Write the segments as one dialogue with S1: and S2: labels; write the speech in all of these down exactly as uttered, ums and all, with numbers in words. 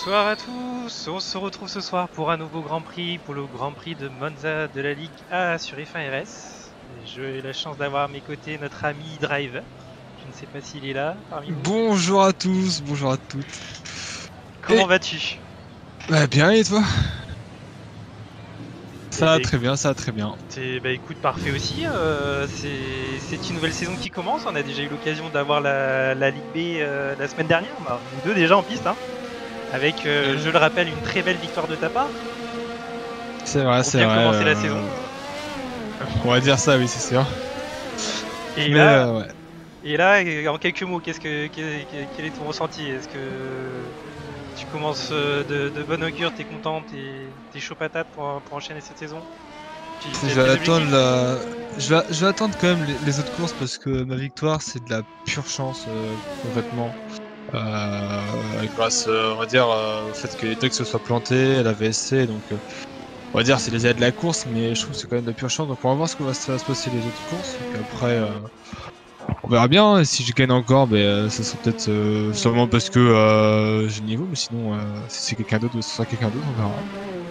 S1: Bonsoir à tous, on se retrouve ce soir pour un nouveau Grand Prix, pour le Grand Prix de Monza de la Ligue A sur F un R S. J'ai la chance d'avoir à mes côtés notre ami Driver. Je ne sais pas s'il est là parmi nous.
S2: Bonjour à tous, bonjour à toutes.
S1: Comment
S2: et...
S1: vas-tu?
S2: Bah bien et toi? Ça va
S1: bah,
S2: très bien, ça va très bien.
S1: Bah écoute, parfait aussi. Euh, c'est une nouvelle saison qui commence. On a déjà eu l'occasion d'avoir la, la Ligue B euh, la semaine dernière. Bah, nous deux déjà en piste. Hein. Avec, euh, je le rappelle, une très belle victoire de ta part.
S2: C'est vrai, c'est vrai.
S1: Pour bien commencer
S2: euh...
S1: la saison.
S2: On va dire ça, oui, c'est sûr.
S1: Et
S2: Mais
S1: là,
S2: euh, ouais.
S1: Et là, en quelques mots, qu'est-ce que, quel, quel est ton ressenti? Est-ce que tu commences de, de bonne augure, t'es content, t'es chaud patate pour, pour enchaîner cette saison?
S2: Je vais, attendre la... je, vais, je vais attendre quand même les, les autres courses parce que ma victoire c'est de la pure chance euh, complètement. Euh, grâce, euh, on va dire, euh, au fait que les ducks se soient plantés, la V S C, donc euh, on va dire c'est les aides de la course, mais je trouve que c'est quand même de la pure chance. Donc on va voir ce que va se, va se passer les autres courses. Et après, euh, on verra bien. Et si je gagne encore, ben, euh, ça sera peut-être euh, seulement parce que euh, j'ai le niveau, mais sinon, euh, si c'est quelqu'un d'autre, ce sera quelqu'un d'autre, on verra.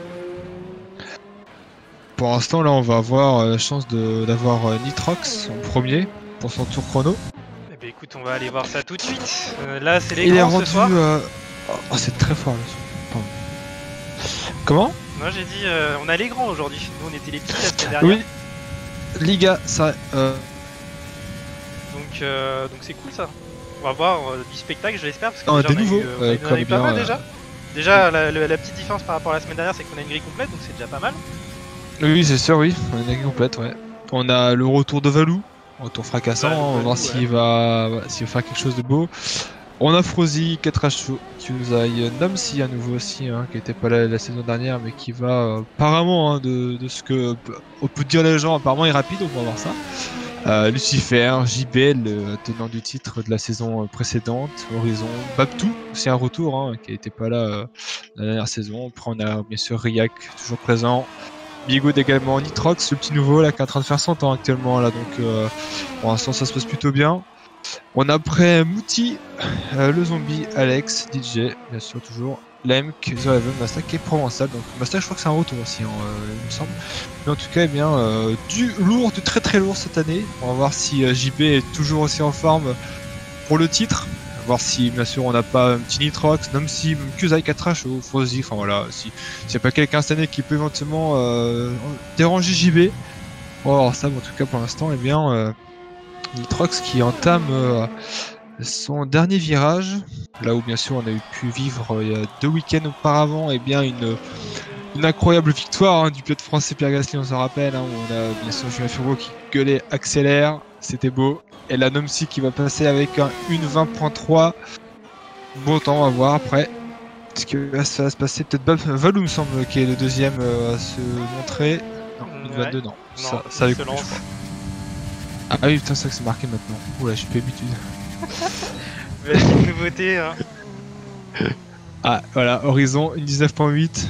S2: Pour l'instant, là, on va avoir la chance d'avoir euh, Nitrox en premier pour son tour chrono.
S1: Eh ben écoute, on va aller voir ça tout de suite. Euh, là, c'est les
S2: grands
S1: Il est
S2: rendu,
S1: ce soir.
S2: Euh... Oh, c'est très fort là. Pardon. Comment?
S1: Moi, j'ai dit, euh, on a les grands aujourd'hui. Nous, on était les petits la semaine dernière.
S2: Oui. Liga, ça. Euh...
S1: Donc, euh, donc c'est cool ça. On va voir euh, du spectacle, je l'espère, parce que
S2: oh,
S1: déjà,
S2: des
S1: on a
S2: nouveaux.
S1: eu, euh, on a eu pas
S2: bien,
S1: mal
S2: euh...
S1: déjà. Déjà, la, la, la petite différence par rapport à la semaine dernière, c'est qu'on a une grille complète, donc c'est déjà pas mal.
S2: Oui, c'est sûr, oui. On a une grille complète, ouais. On a le retour de Valou, retour fracassant. Valou, on va voir s'il ouais. va, ouais, s'il va faire quelque chose de beau. On a Frozy, quatre H Kyuzai, Nomsi à nouveau aussi, hein, qui était pas là la saison dernière, mais qui va euh, apparemment, hein, de, de ce que on peut dire les gens, apparemment est rapide, donc on va voir ça. Euh, Lucifer, J B, le tenant du titre de la saison précédente, Horizon, Babtou, aussi un retour, hein, qui n'était pas là euh, la dernière saison. Après on a bien sûr Riak, toujours présent. Bigoud également, Nitrox, le petit nouveau là qui est en train de faire son temps actuellement là, donc euh, pour l'instant ça se passe plutôt bien. On a après Mouti, euh, le zombie, Alex, D J, bien sûr toujours, Lemk, The Raven, Mastak et Provençal. Donc Mastak je crois que c'est un retour aussi, hein, euh, il me semble. Mais en tout cas, eh bien, euh, du lourd, du très très lourd cette année. On va voir si euh, J B est toujours aussi en forme pour le titre. On va voir si bien sûr on n'a pas un petit Nitrox, Nomsi, même Kyuzai, quatre H ou Frozy. Enfin voilà, si s'il n'y a pas quelqu'un cette année qui peut éventuellement euh, déranger J B. On va voir ça, mais en tout cas pour l'instant, eh bien... Euh, Nitrox qui entame euh, son dernier virage, là où bien sûr on a eu pu vivre euh, il y a deux week-ends auparavant et eh bien une, une incroyable victoire hein, du pilote français Pierre Gasly, on s'en rappelle, hein, où on a bien sûr Julien Furbo qui gueulait accélère, c'était beau, et la Nomsi qui va passer avec un une vingt point trois, bon temps, on va voir après ce qui va se passer, peut-être Valou me semble qui est le deuxième euh, à se montrer, non, une vingt-deux non,
S1: non,
S2: ça, ça avait coupé, je crois. Ah oui, putain, c'est ça que c'est marqué maintenant. Oula, j'ai pas l'habitude.
S1: Vas-y, nouveauté. Hein.
S2: Ah, voilà, Horizon, une dix-neuf point huit.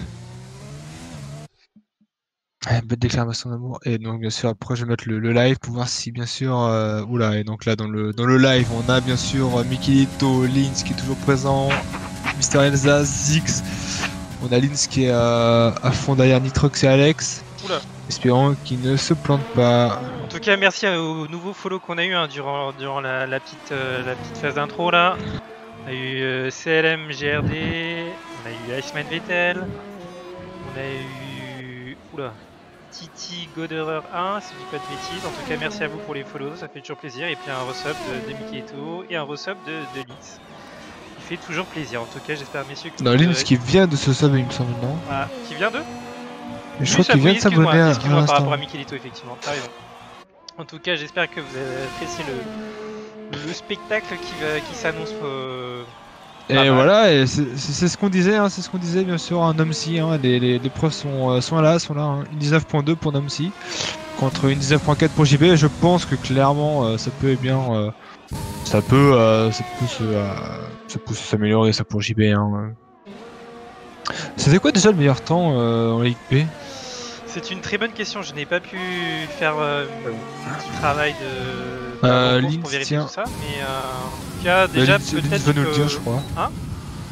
S2: Belle déclaration d'amour. Et donc, bien sûr, après, je vais mettre le, le live pour voir si, bien sûr. Euh, oula, et donc là, dans le, dans le live, on a bien sûr Mikilito, Linz qui est toujours présent, Mister Elsa, Zix. On a Linz qui est euh, à fond derrière Nitrox et Alex. Oula. Espérons qu'il ne se plante pas.
S1: En tout cas, merci aux nouveaux follow qu'on a eu hein, durant, durant la, la, petite, euh, la petite phase d'intro là. On a eu euh, C L M G R D, on a eu Iceman Vettel, on a eu oula, Titi Goderer un, si je dis pas de bêtises. En tout cas, merci à vous pour les follows, ça fait toujours plaisir. Et puis un resub de, de Mikieto et un resub de, de Linz. Il fait toujours plaisir. En tout cas, j'espère, messieurs, que
S2: non, Linz qui vient de se sub, il me semble, non
S1: ah, qui vient de
S2: Mais je oui, crois qu'il vient de s'abonner à
S1: Excuse-moi par rapport à Mikilito, effectivement, t'as raison. En tout cas, j'espère que vous avez apprécié le, le spectacle qui, qui s'annonce. Euh,
S2: et mal. Voilà, et c'est ce qu'on disait, hein, c'est ce qu'on disait bien sûr à Nomsi. Hein, les, les, les preuves sont, sont là, sont là. Hein, une dix-neuf point deux pour Nomsi contre une dix-neuf point quatre pour J B. Je pense que clairement, euh, ça peut eh bien, euh, ça peut, euh, ça peut se, euh, ça peut s'améliorer ça pour J B. Hein. C'était quoi déjà le meilleur temps euh, en Ligue B?
S1: C'est une très bonne question, je n'ai pas pu faire euh, un petit travail de, de
S2: euh,
S1: pour vérifier tout ça, mais euh, en tout cas déjà peut-être
S2: va nous le dire je crois.
S1: Hein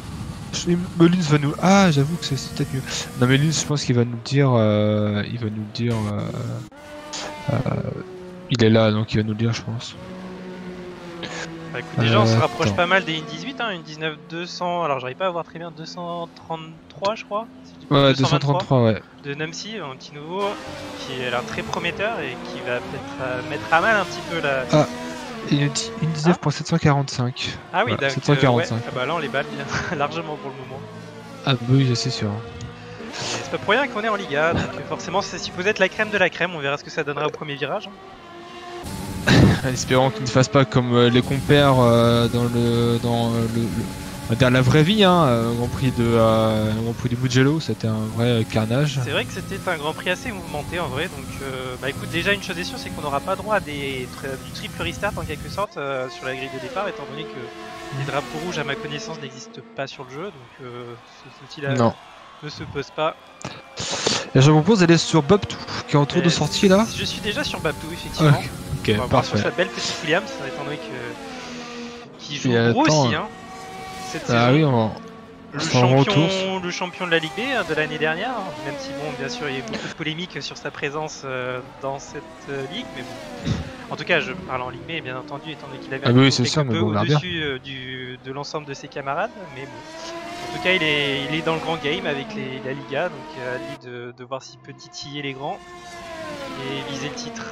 S2: Melins va nous. Ah, j'avoue que c'est c'est peut-être mieux. Non, Melins, je pense qu'il va nous le dire. Euh, il va nous le dire. Euh, euh, il est là, donc il va nous le dire, je pense.
S1: Bah, écoute, déjà, on se
S2: Euh,
S1: rapproche
S2: attends.
S1: pas mal des N dix-huit, hein, une dix-neuf deux cents. Alors, j'arrive pas à voir très bien, deux cent trente-trois, je crois. Si je dis pas-
S2: Ouais,
S1: deux cent vingt-trois
S2: deux cent trente-trois, ouais.
S1: de Numsy, un petit nouveau qui a l'air très prometteur et qui va peut-être euh, mettre à mal un petit peu la.
S2: Ah, il nous dit une dix-neuf pour sept cent quarante-cinq.
S1: Ah oui,
S2: Voilà,
S1: donc,
S2: sept cent
S1: euh, ouais.
S2: quarante-cinq.
S1: Ah bah là, on les balle bien largement pour le moment.
S2: Ah, bah oui, c'est sûr.
S1: Et c'est pas pour rien qu'on est en Liga, donc euh, forcément, c'est supposé être la crème de la crème. On verra ce que ça donnera au premier virage. hein.
S2: En espérant qu'ils ne fassent pas comme euh, les compères euh, dans le dans euh, le, le- on va dire la vraie vie, hein, euh, au Grand Prix de euh, au Grand Prix du Mugello, c'était un vrai euh, carnage.
S1: C'est vrai que c'était un Grand Prix assez mouvementé en vrai, donc euh, bah écoute, déjà une chose est sûre, c'est qu'on n'aura pas droit à des tri- du triple restart en quelque sorte euh, sur la grille de départ, étant donné que les drapeaux rouges à ma connaissance n'existent pas sur le jeu, donc euh, ce souci-là
S2: Non.
S1: ne se pose pas.
S2: Et je vous propose d'aller sur Bob deux, qui est en tour de
S1: Euh,
S2: sortie là.
S1: Je suis déjà sur Babtou, effectivement.
S2: Ok,
S1: On va voir
S2: parfait.
S1: sur sa belle petite Williams, étant donné que qui joue
S2: Et
S1: gros
S2: attends,
S1: aussi hein, cette
S2: Ah
S1: saison.
S2: oui, on
S1: Le
S2: c'est en retour.
S1: champion, le champion de la Ligue B hein, de l'année dernière, hein, même si bon, bien sûr, il y a eu beaucoup de polémiques sur sa présence euh, dans cette euh, ligue, mais bon. En tout cas, je parle en Ligue B, bien entendu, étant donné qu'il avait
S2: Ah
S1: un
S2: oui,
S1: niveau
S2: c'est
S1: quelque
S2: sûr, mais
S1: peu
S2: bon, on verra bien.
S1: au-dessus euh, du, de l'ensemble de ses camarades, mais bon. En tout cas, il est, il est dans le grand game avec les, la Liga, donc euh, à lui de, de voir s'il peut titiller les grands et viser le titre.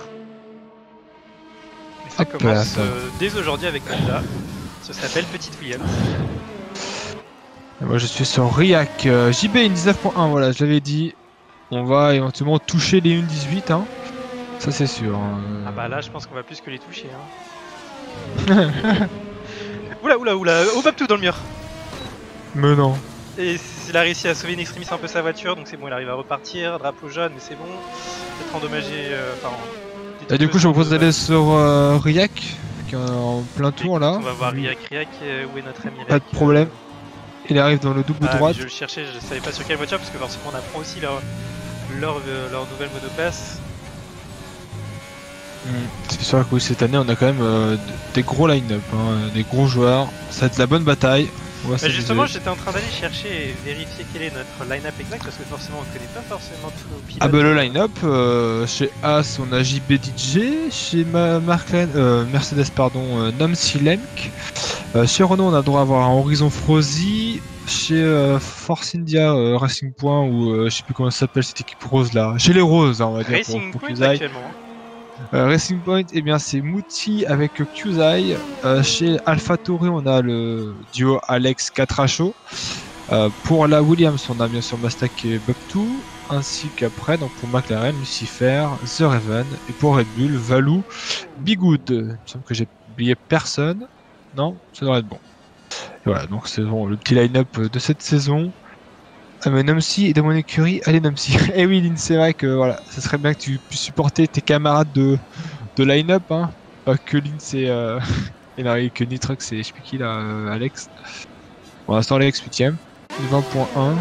S1: Et ça
S2: Hop là,
S1: commence
S2: ça.
S1: euh, dès aujourd'hui avec Honda. Ça s'appelle Petite Williams.
S2: Et moi je suis sur Riak, euh, J B une dix-neuf point un, voilà, je l'avais dit. On va éventuellement toucher les une dix-huit, hein. Ça c'est sûr. hein.
S1: Ah bah là, je pense qu'on va plus que les toucher. Hein. Oula, oula, oula, au Babtou dans le mur.
S2: Mais non.
S1: Et il a réussi à sauver in extremis un peu sa voiture, donc c'est bon, il arrive à repartir. Drapeau jaune, mais c'est bon. Peut-être endommagé. Euh, enfin,
S2: Et du coup je vous propose d'aller sur euh, Riak, qui est en plein tour là.
S1: On va voir Riak Riak, euh, où est notre ami
S2: Pas de
S1: Riak,
S2: problème.
S1: euh,
S2: Il arrive dans le double
S1: Ah,
S2: droite.
S1: mais je le cherchais, je savais pas sur quelle voiture, parce que forcément on apprend aussi leur, leur, euh, leur nouvelle monoplace.
S2: Mm. C'est sûr que oui, cette année on a quand même euh, des gros line-up, hein, des gros joueurs. Ça va être la bonne bataille. On va
S1: Bah, justement,
S2: s'amuser.
S1: j'étais en train d'aller chercher et vérifier quel est notre line-up exact, parce que forcément on connaît pas forcément tous nos pilotes.
S2: Ah bah le line-up, euh, chez As on a J B D J, chez Ma McLaren, euh, Mercedes pardon, euh, Namsi Lemk, euh, chez Renault on a le droit à avoir un Horizon Frozy, chez euh, Force India euh, Racing Point ou euh, je sais plus comment ça s'appelle cette équipe rose là, chez les roses hein, on va dire
S1: Racing
S2: pour, pour
S1: Point
S2: Qzai.
S1: actuellement.
S2: Euh, Racing Point, eh bien c'est Mouti avec Qzai. Euh, chez AlphaTauri on a le duo Alex Catracho. Euh, pour la Williams, on a bien sûr Mastak et Babtou, ainsi qu'après, donc pour McLaren, Lucifer, The Raven, et pour Red Bull, Valou, Bigood. Il me semble que j'ai oublié personne. Non, ça devrait être bon. Et voilà, donc c'est bon, le petit line-up de cette saison. Ah mais Namsi et de mon écurie, allez Namsi. Eh oui, Lynn, c'est vrai que voilà, ça serait bien que tu puisses supporter tes camarades de, de line-up, hein. Pas que Lynn, c'est. Euh... et non, et que Nitrox, c'est je sais plus qui là, euh, Alex. Pour l'instant, Alex huitième. vingt point un.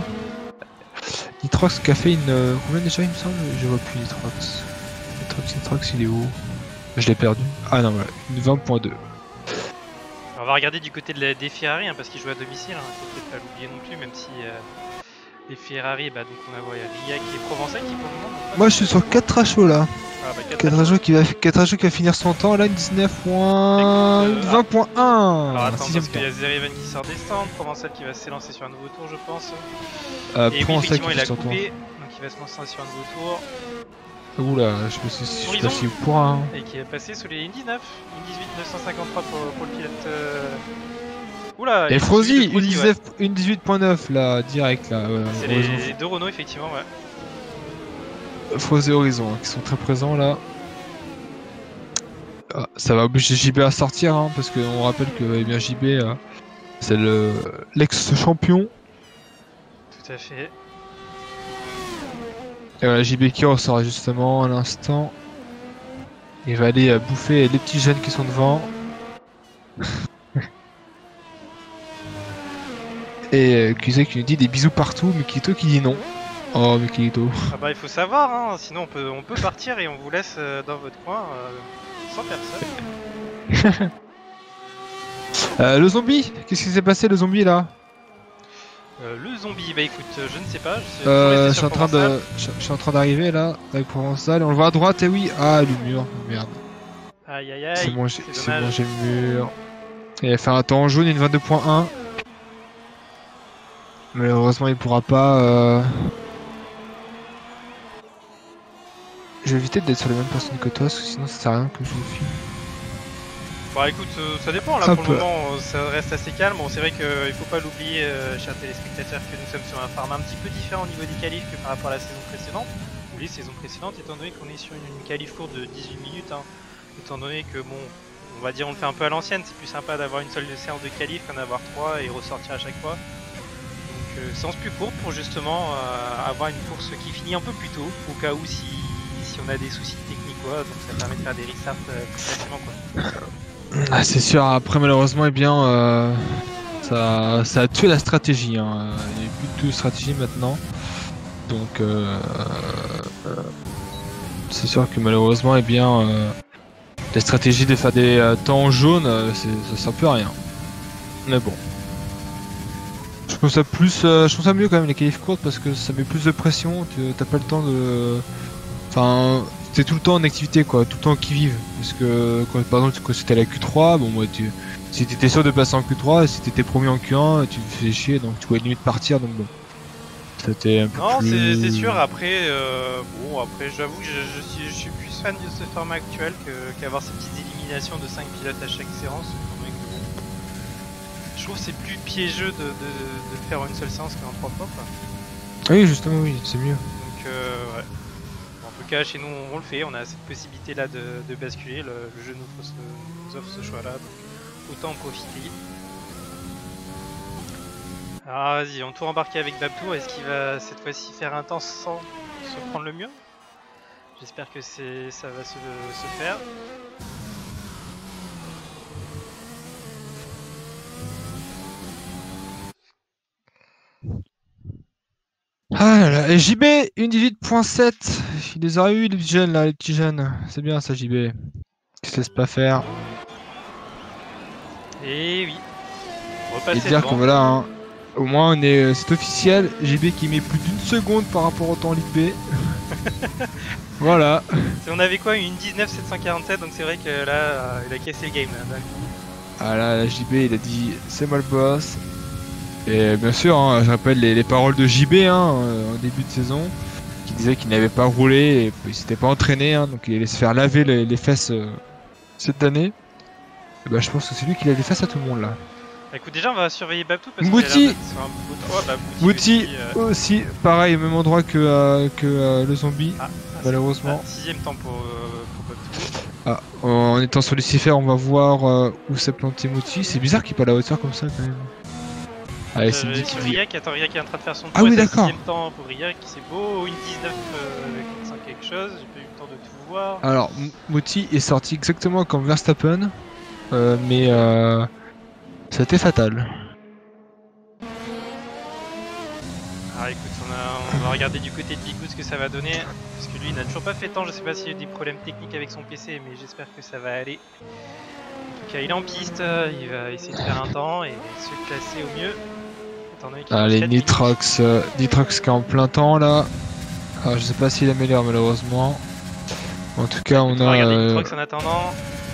S2: Nitrox qui a fait une. Euh, combien déjà il me semble? Je vois plus Nitrox. Nitrox, Nitrox, il est où? Je l'ai perdu. Ah non, voilà, une vingt point deux.
S1: On va regarder du côté de la, des Ferrari, hein, parce qu'ils jouent à domicile, hein, faut peut-être pas l'oublier non plus, même si euh, les Ferrari, bah, donc on a ouais, Riak et Provençal qui pour le moment. n'ont pas
S2: Moi
S1: de-
S2: je suis sur quatre H O là.
S1: Ah, bah, quatre
S2: quatre H O qui va, quatre H O qui va finir son temps là, une dix-neuf point
S1: Écoute, euh,
S2: vingt point un.
S1: Alors attends,
S2: sixième
S1: parce
S2: temps.
S1: qu'il y a Zerivan qui sort des stands, Provençal qui va s'élancer sur un nouveau tour, je pense.
S2: Euh,
S1: Et oui,
S2: Provençal
S1: effectivement,
S2: qui
S1: il a
S2: fait son tour.
S1: coupé, donc il va se lancer sur un nouveau tour.
S2: Oula, je sais pas si je sais
S1: Horizon.
S2: pas si vous pourra. Hein.
S1: Et qui est passé sous les N dix-neuf, N dix-huit neuf cent cinquante-trois pour, pour le pilote. Euh... Oula,
S2: Et
S1: il
S2: Frozy,
S1: suit de
S2: une
S1: Frozy, ouais.
S2: dix-neuf une dix-huit point neuf là, direct là. Euh,
S1: C'est
S2: Horizon.
S1: les deux Renault, effectivement, ouais.
S2: Frozy et Horizon hein, qui sont très présents là. Ah, ça va obliger J B à sortir hein, parce qu'on rappelle que eh bien, J B euh, c'est le l'ex-champion.
S1: Tout à fait.
S2: Et voilà, J B qui ressort justement à l'instant. Il va aller euh, bouffer les petits jeunes qui sont devant. Et euh, Qzai qui nous dit des bisous partout, mais Kito qui dit non. Oh, mais Kito.
S1: Ah bah il faut savoir, hein, sinon on peut, on peut partir et on vous laisse euh, dans votre coin euh, sans personne.
S2: Euh, le zombie, qu'est-ce qui s'est passé le zombie là?
S1: Euh, le zombie, bah écoute, euh, je ne sais pas. Je, suis
S2: Euh,
S1: resté
S2: je
S1: sur
S2: suis en train
S1: Provençal.
S2: de, je, je suis en train d'arriver là, avec Provençal. On le voit à droite, et oui. Ah, le mur, merde.
S1: Aïe aïe
S2: C'est
S1: aïe,
S2: bon, j'ai,
S1: c'est
S2: c'est bon,
S1: dommage.
S2: j'ai le mur. Il va faire un temps en jaune, une vingt-deux point un. Malheureusement, il pourra pas. Euh... Je vais éviter d'être sur les mêmes personnes que toi, parce que sinon ça sert à rien que je le filme.
S1: Bah écoute, euh, ça dépend là
S2: Hop.
S1: pour le moment, euh, ça reste assez calme. Bon, c'est vrai qu'il euh, faut pas l'oublier, euh, chers téléspectateurs, que nous sommes sur un format un petit peu différent au niveau des qualifs que par rapport à la saison précédente, ou les saisons précédentes, étant donné qu'on est sur une, une qualif courte de dix-huit minutes, hein, étant donné que bon, on va dire on le fait un peu à l'ancienne, c'est plus sympa d'avoir une seule séance de qualif qu'en avoir trois et ressortir à chaque fois. Donc euh, séance plus courte pour justement euh, avoir une course qui finit un peu plus tôt, au cas où si, si on a des soucis techniques quoi, donc ça permet de faire des restarts euh, plus facilement quoi.
S2: Ah, c'est sûr, après malheureusement, eh bien, euh, ça, ça a tué la stratégie. Hein. Il n'y a plus de stratégie maintenant. Donc, euh, euh, c'est sûr que malheureusement, eh bien, euh, la stratégie de faire des euh, temps jaunes, euh, c'est, ça sert plus à rien. Mais bon. Je trouve ça plus, euh, je trouve ça mieux quand même les qualifs courtes parce que ça met plus de pression. Tu t'as pas le temps de, enfin, t'es tout le temps en activité quoi, tout le temps qui vive. Parce que quand, par exemple quand c'était la Q trois, bon moi tu, si t'étais sûr de passer en Q trois, si t'étais premier en Q un, tu te faisais chier donc tu pouvais limite partir donc bon. C'était un peu
S1: Non,
S2: plus.
S1: c'est c'est sûr. Après, euh, bon, après, j'avoue que je, je suis, je suis plus fan de ce format actuel que- qu'avoir ces petites éliminations de cinq pilotes à chaque séance. Mais que bon, je trouve que c'est plus piégeux de, de, de faire une seule séance qu'en trois fois. Quoi.
S2: Oui justement oui, c'est mieux.
S1: Donc, euh, ouais. En tout cas, chez nous, on le fait. On a cette possibilité-là de, de basculer. Le, le jeu nous, offre ce, nous offre ce choix-là. Donc, autant en profiter. Alors, vas-y, on tourne embarqué avec Babtou. Est-ce qu'il va cette fois-ci faire un temps sans se prendre le mur? J'espère que c'est ça va se, se faire.
S2: Ah là là, et J B, une dix-huit point sept. Il les aurait eu les petits jeunes là, les petits jeunes. C'est bien ça J B. Qui se laisse pas faire.
S1: Et oui.
S2: Et
S1: Repasser
S2: dire
S1: devant.
S2: qu'on voilà, hein, au moins on est, c'est officiel. J B qui met plus d'une seconde par rapport au temps Ligue B. Voilà.
S1: On avait quoi, une dix-neuf sept cent quarante-sept, donc c'est vrai que là, euh, il a cassé le game. Là.
S2: Ah là, la J B il a dit c'est moi le boss. Et bien sûr, hein, je rappelle les, les paroles de J B hein, euh, en début de saison, qui disait qu'il n'avait pas roulé et il s'était pas entraîné, hein, donc il allait se faire laver les, les fesses euh, cette année. Et bah, je pense que c'est lui qui lave les fesses à tout le monde là.
S1: Bah, écoute, déjà, on va surveiller Babtou parce
S2: Mouti.
S1: qu'il a l'air d'être sur un beau trois. Bah, Mouti,
S2: Mouti
S1: aussi, euh,
S2: aussi, pareil, au même endroit que, euh, que euh, le zombie,
S1: ah,
S2: malheureusement.
S1: ah, sixième temps pour, euh, pour Babtou.
S2: Ah, en étant sur Lucifer, on va voir euh, où s'est planté Mouti. C'est bizarre qu'il est pas à la hauteur comme ça quand même. Allez, c'est
S1: Euh,
S2: une
S1: sur
S2: dit.
S1: Riak, attends, Riak est en train de faire son
S2: Ah oui,
S1: tour,
S2: d'accord.
S1: sixième temps pour Riak, c'est beau, une dix-neuf euh, quatre cents quelque chose, j'ai pas eu le temps de tout voir.
S2: Alors, M- Mouti est sorti exactement comme Verstappen, euh, mais euh, ça a été fatal.
S1: Alors écoute, on, a, on va regarder du côté de Bigou ce que ça va donner, parce que lui il n'a toujours pas fait temps, je sais pas s'il y a eu des problèmes techniques avec son P C, mais j'espère que ça va aller. En tout cas, il est en piste, il va essayer de faire un temps et se classer au mieux. Étant donné qu'il reste
S2: Allez,
S1: quatre minutes.
S2: Nitrox, euh, Nitrox qui est en plein temps là. Alors, je sais pas s'il améliore malheureusement. En tout cas, on
S1: On va
S2: a.
S1: regarder
S2: euh,
S1: Nitrox en attendant.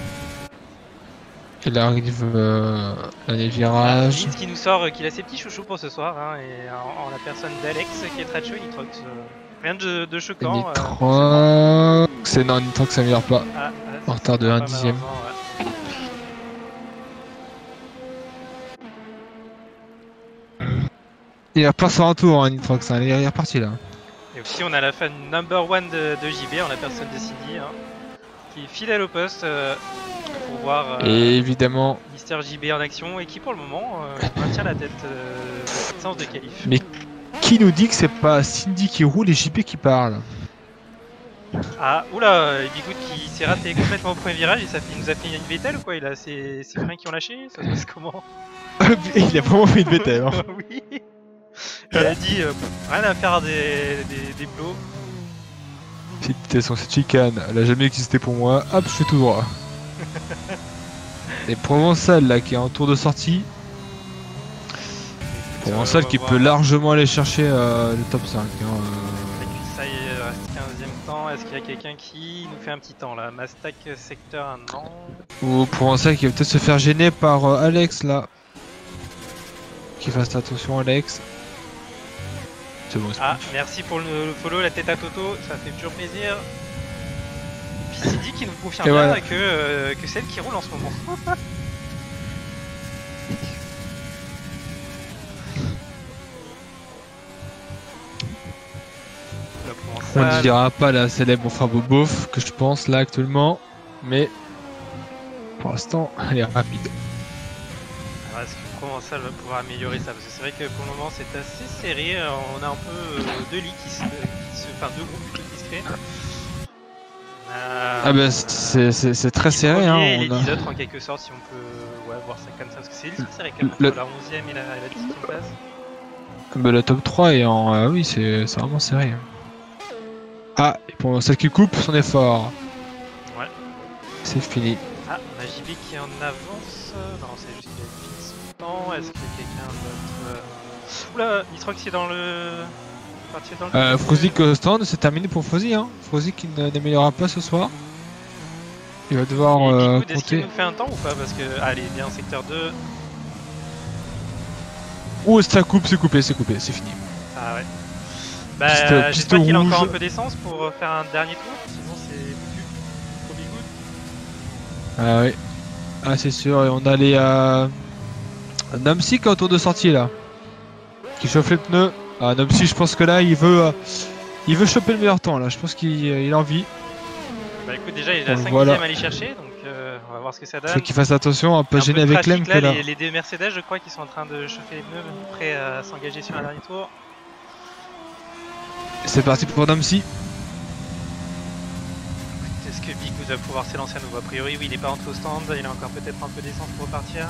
S2: Il arrive euh, à les
S1: Ah,
S2: virages.
S1: Vince qui nous sort euh, qu'il a ses petits chouchous pour ce soir, hein, et en, en la personne d'Alex qui est très chaud, Nitrox. euh, rien de, de
S2: Et
S1: choquant. euh, forcément.
S2: Nitrox. C'est non, Nitrox ça améliore pas.
S1: Ah, ah,
S2: En retard de
S1: pas
S2: un dixième.
S1: malheureusement, ouais.
S2: Il repart sur un tour, hein, Nitrox. Hein. Il est reparti là.
S1: Et aussi, on a la fan number one de, de J B, en la personne de Cindy, hein, qui est fidèle au poste euh, pour voir euh,
S2: Et évidemment.
S1: Mister J B en action et qui, pour le moment, euh, maintient la tête euh, de cette séance de qualif.
S2: Mais qui nous dit que c'est pas Cindy qui roule et J P qui parle?
S1: Ah, oula, et Bigoud qui s'est raté complètement au premier virage, et ça fait, il nous a fait une Vettel ou quoi? Il a ses, ses freins qui ont lâché? Ça se passe comment?
S2: Il a vraiment fait une Vettel. Hein.
S1: Oui. Il a dit euh, rien à faire des, des, des plots.
S2: Félicitations, cette chicane, elle a jamais existé pour moi. Hop, je fais tout droit. Et Provençal là qui est en tour de sortie. Provençal qui peut largement aller chercher euh, le top cinq. Hein, euh...
S1: Ça y est, reste quinzième temps. Est-ce qu'il y a quelqu'un qui nous fait un petit temps là? Mastak secteur un non.
S2: Ou Provençal qui va peut-être se faire gêner par euh, Alex là. Qu'il fasse attention Alex. C'est bon.
S1: Ah, merci pour le, le follow, la tête à Toto, ça fait toujours plaisir. Puis c'est dit qui nous confirme bien voilà. que, euh, que c'est elle qui roule en ce moment.
S2: On ne dira pas la célèbre Frabo Beauf que je pense là actuellement, mais pour l'instant elle est rapide.
S1: Alors est-ce que Provençal va pouvoir améliorer ça? Parce que c'est vrai que pour le moment c'est assez serré, on a un peu euh, deux lits qui se, qui se. Enfin deux groupes plutôt qui se créent. Euh,
S2: ah bah c'est très serré hein.
S1: Et
S2: on
S1: les
S2: a...
S1: dix autres en quelque sorte si on peut ouais, voir ça comme ça, parce que c'est ultra serré quand même entre le... la onzième et la, la dixième place.
S2: Bah le top trois est en... Ah oui c'est vraiment serré. Ah, et pour celle qui coupe son effort.
S1: Ouais.
S2: C'est fini.
S1: Ah, on a J B qui est en avance. Non, c'est juste qu'il a fini son temps. Est-ce que quelqu'un d'autre... Oula, Nitrox qui est dans le... Dans le
S2: euh, Frozy Stand, c'est terminé pour Frozy. Hein. Frozy qui n'améliorera pas ce soir. Il va devoir
S1: et
S2: euh,
S1: compter. Est-ce qu'il nous fait un temps ou pas? Parce que... Ah, allez, bien en secteur deux.
S2: Ouh, ça coupe, c'est coupé, c'est coupé, c'est fini.
S1: Ah ouais. Bah, j'espère qu'il a encore un peu d'essence pour faire un dernier tour, sinon c'est foutu pour Bigoud.
S2: Ah oui, ah c'est sûr, et on a les euh... Namsi qui est en tour de sortie là, qui chauffe les pneus. Ah Namsi, je pense que là il veut, euh... il veut choper le meilleur temps là, je pense qu'il il a envie.
S1: Bah écoute, déjà il est à cinq dixième à aller chercher, donc euh, on va voir ce que ça donne.
S2: Faut qu'il fasse attention, un peu gêné avec Lem que là.
S1: Les, les deux Mercedes je crois qu'ils sont en train de chauffer les pneus, prêts à s'engager sur un dernier tour.
S2: C'est parti pour Namsi.
S1: Est-ce que Bigoud va pouvoir s'élancer à nouveau? A priori oui, il est pas rentré au stand, il a encore peut-être un peu d'essence pour repartir.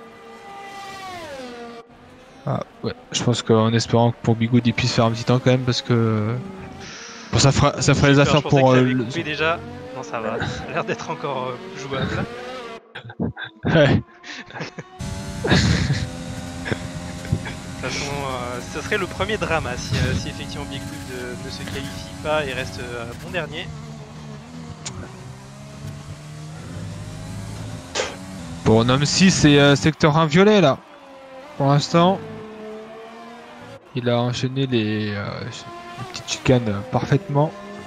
S2: Ah ouais, je pense qu'en espérant que pour Bigoud il puisse faire un petit temps quand même parce que bon, ça fera, ça fera les affaires pour...
S1: Euh, le... déjà. Non ça va, ça a l'air d'être encore euh, jouable.
S2: Ouais.
S1: De toute façon, euh, ce serait le premier drama si, euh, si effectivement Bigoud euh, ne se qualifie pas et reste euh, bon dernier.
S2: Bon, Namsi c'est euh, secteur un violet là. Pour l'instant, il a enchaîné les, euh, les petites chicanes euh, parfaitement.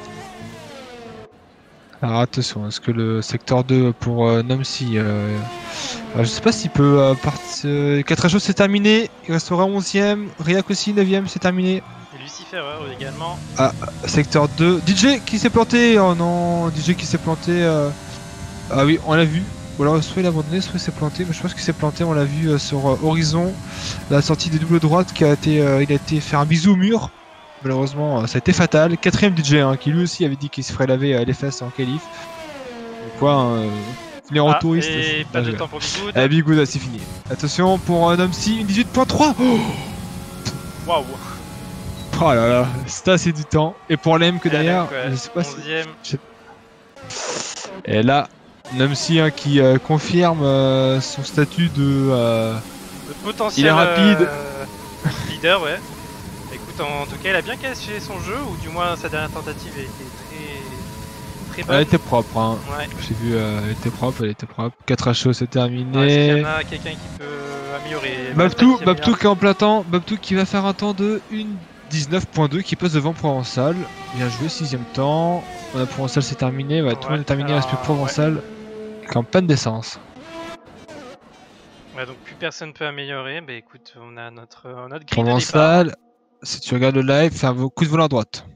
S2: Alors attention, est-ce que le secteur deux pour euh, Namsi, euh, je sais pas s'il peut euh, partir. Euh, quatre H O c'est terminé, il restera onzième, Riak aussi neuvième, c'est terminé.
S1: Et Lucifer euh, également.
S2: Ah, secteur deux, D J qui s'est planté, oh non, D J qui s'est planté. Euh... Ah oui, on l'a vu. Ou alors soit il a abandonné, soit il s'est planté, mais je pense qu'il s'est planté, on l'a vu euh, sur euh, Horizon, la sortie des doubles droites qui a été, euh, il a été faire un bisou au mur. Malheureusement, euh, ça a été fatal. Quatrième D J, hein, qui lui aussi avait dit qu'il se ferait laver euh, les fesses en qualif. Donc quoi, hein, les
S1: ah,
S2: touristes.
S1: Et pas de temps pour Bigoud.
S2: Eh, Bigoud, c'est fini. Attention pour un Namsi, une dix-huit point trois.
S1: Waouh.
S2: Oh là là, c'est assez du temps. Et pour l'M que derrière,
S1: ouais,
S2: je sais pas
S1: onzième.
S2: si... Et là, Namsi hein, qui euh, confirme euh, son statut de... Euh...
S1: Le potentiel
S2: il est rapide.
S1: Euh, leader, ouais. Écoute, en, en tout cas, il a bien caché son jeu, ou du moins sa dernière tentative a été très, très bonne.
S2: Elle était propre, hein.
S1: Ouais.
S2: J'ai vu, euh, elle était propre, elle était propre. quatre H O c'est terminé.
S1: Ouais, est-ce qu'il y en a quelqu'un qui peut améliorer?
S2: Babtou, Babtou qui est en plein temps, Babtou qui va faire un temps de une dix-neuf point deux qui passe devant Provençal. Bien joué, sixième temps. On a Provençal c'est terminé, ouais, ouais, tout le monde est terminé, il reste plus Provençal. Ouais. Qui est en panne d'essence.
S1: Ouais, donc plus personne peut améliorer. Bah écoute, on a notre, notre grille
S2: Provençal,
S1: de départ.
S2: Si tu regardes le live, fais un coup de volant à droite.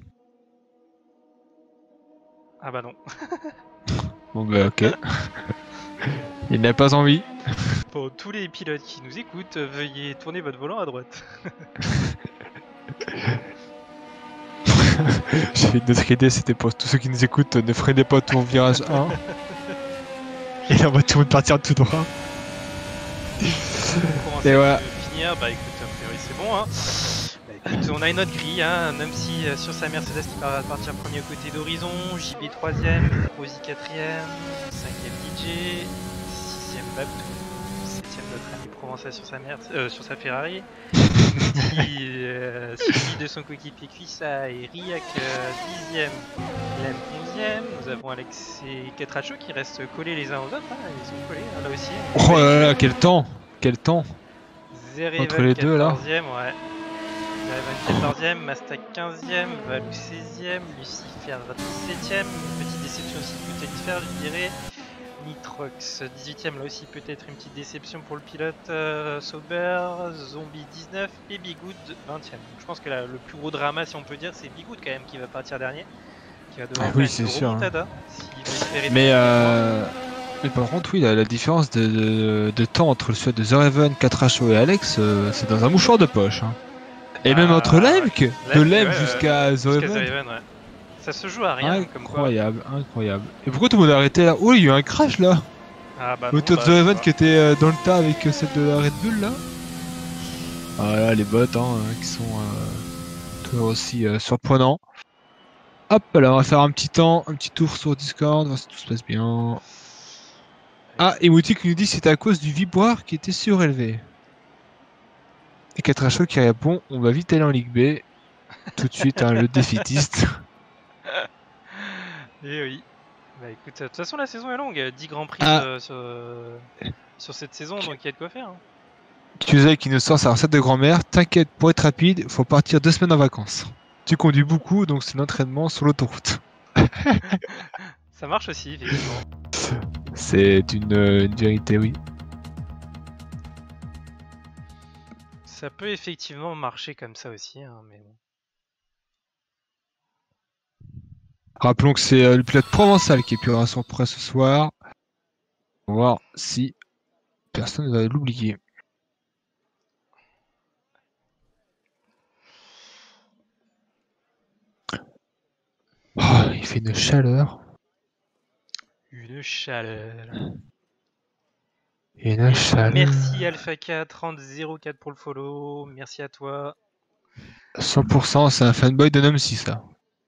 S1: Ah bah non.
S2: Bon bah ok. Il n'a pas envie.
S1: Pour tous les pilotes qui nous écoutent, veuillez tourner votre volant à droite.
S2: J'ai fait une autre idée, c'était pour tous ceux qui nous écoutent, ne freinez pas tout au virage un. Et là on va tout le monde partir tout droit.
S1: Et voilà. Finir, bah écoute, a priori c'est bon hein. Bah écoute, on a une autre grille, hein, même si euh, sur sa Mercedes qui va partir premier aux côtés d'Horizon, J B troisième, Rosie quatrième, cinquième D J, sixième Babtou, septième notre ami Provençal sur sa, Merce, euh, sur sa Ferrari, euh, suivi de son coéquipier Kvisa et Riak euh, dixième, Lem onzième. Nous avons Alex et Ketracho qui restent collés les uns aux autres. Hein. Ils sont collés hein, là aussi.
S2: Oh là là, quel temps! Quel temps! Entre les deux là.
S1: quatorzième, ouais. Zereven quatorzième, Mastak quinzième, Valou seizième, Lucifer dix-septième. Une petite déception aussi côté Lucifer, je dirais. Nitrox dix-huitième, là aussi peut-être une petite déception pour le pilote euh, Sauber, Zombie dix-neuf et Bigood vingtième. Donc, je pense que là, le plus gros drama, si on peut dire, c'est Bigood quand même qui va partir dernier, qui va devoir
S2: Ah
S1: faire
S2: oui,
S1: une
S2: c'est sûr.
S1: remontada, s'il veut espérer
S2: Mais,
S1: des
S2: euh... mais par contre, oui, la, la différence de, de, de temps entre le choix de Zereven, Ketracho et Alex, euh, c'est dans un mouchoir de poche. Hein. Et
S1: Bah,
S2: même entre Lemke,
S1: ouais.
S2: de
S1: Lemke,
S2: Lem
S1: ouais,
S2: jusqu'à
S1: ouais.
S2: Zereven.
S1: Jusqu'à Zereven, ouais. Ça se joue à rien, comme quoi.
S2: Incroyable, incroyable. Et pourquoi tout le monde a arrêté là? Oh, il y a eu un crash là!
S1: Ah bah
S2: L'auto
S1: non,
S2: de
S1: bah,
S2: Zereven qui était euh, dans le tas avec euh, celle de la Red Bull là. Ah là, les bots hein, qui sont euh, toujours aussi euh, surprenants. Hop, alors on va faire un petit temps, un petit tour sur Discord, voir si tout se passe bien. Ah, et Mouti qui nous dit que c'était à cause du vibreur qui était surélevé. Et Ketracho qui répond, on va vite aller en Ligue B. Tout de suite, hein, le défaitiste.
S1: Et oui. Bah écoute, de toute façon la saison est longue, dix grands prix
S2: Ah.
S1: sur, sur, sur cette saison, donc il y a de quoi faire. Hein.
S2: Kuzai qui nous sort sa recette de grand-mère, t'inquiète, pour être rapide, faut partir deux semaines en vacances. Tu conduis beaucoup, donc c'est l'entraînement sur l'autoroute.
S1: Ça marche aussi, effectivement.
S2: C'est une, une vérité, oui.
S1: Ça peut effectivement marcher comme ça aussi, hein, mais bon.
S2: Rappelons que c'est euh, le pilote provençal qui est plus à son près ce soir. On va voir si personne ne va l'oublier. Oh, il fait une chaleur.
S1: Une chaleur.
S2: Une Et chaleur.
S1: Merci AlphaK trente zéro quatre pour le follow. Merci à toi.
S2: cent pour cent, c'est un fanboy de Nom six, ça.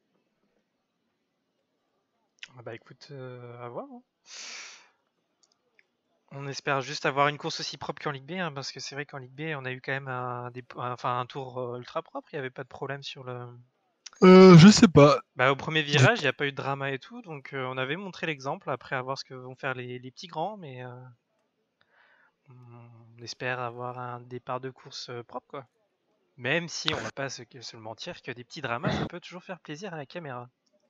S1: Ah bah écoute, euh, à voir. Hein. On espère juste avoir une course aussi propre qu'en Ligue B, hein, parce que c'est vrai qu'en Ligue B, on a eu quand même un, des, enfin, un tour euh, ultra propre. Il n'y avait pas de problème sur le.
S2: Euh, je sais pas.
S1: Bah, au premier virage, il n'y a pas eu de drama et tout, donc euh, on avait montré l'exemple. Après, à voir ce que vont faire les, les petits grands, mais euh, on espère avoir un départ de course euh, propre, quoi. Même si on va pas se, se le mentir que des petits dramas, ça peut toujours faire plaisir à la caméra.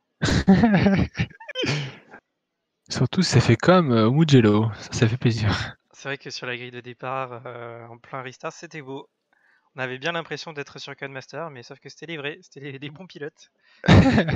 S2: Surtout, ça fait comme euh, Mugello, ça, ça fait plaisir.
S1: C'est vrai que sur la grille de départ, euh, en plein restart, c'était beau. On avait bien l'impression d'être sur Codemaster, mais sauf que c'était les vrais, c'était les, les bons pilotes.
S2: ah.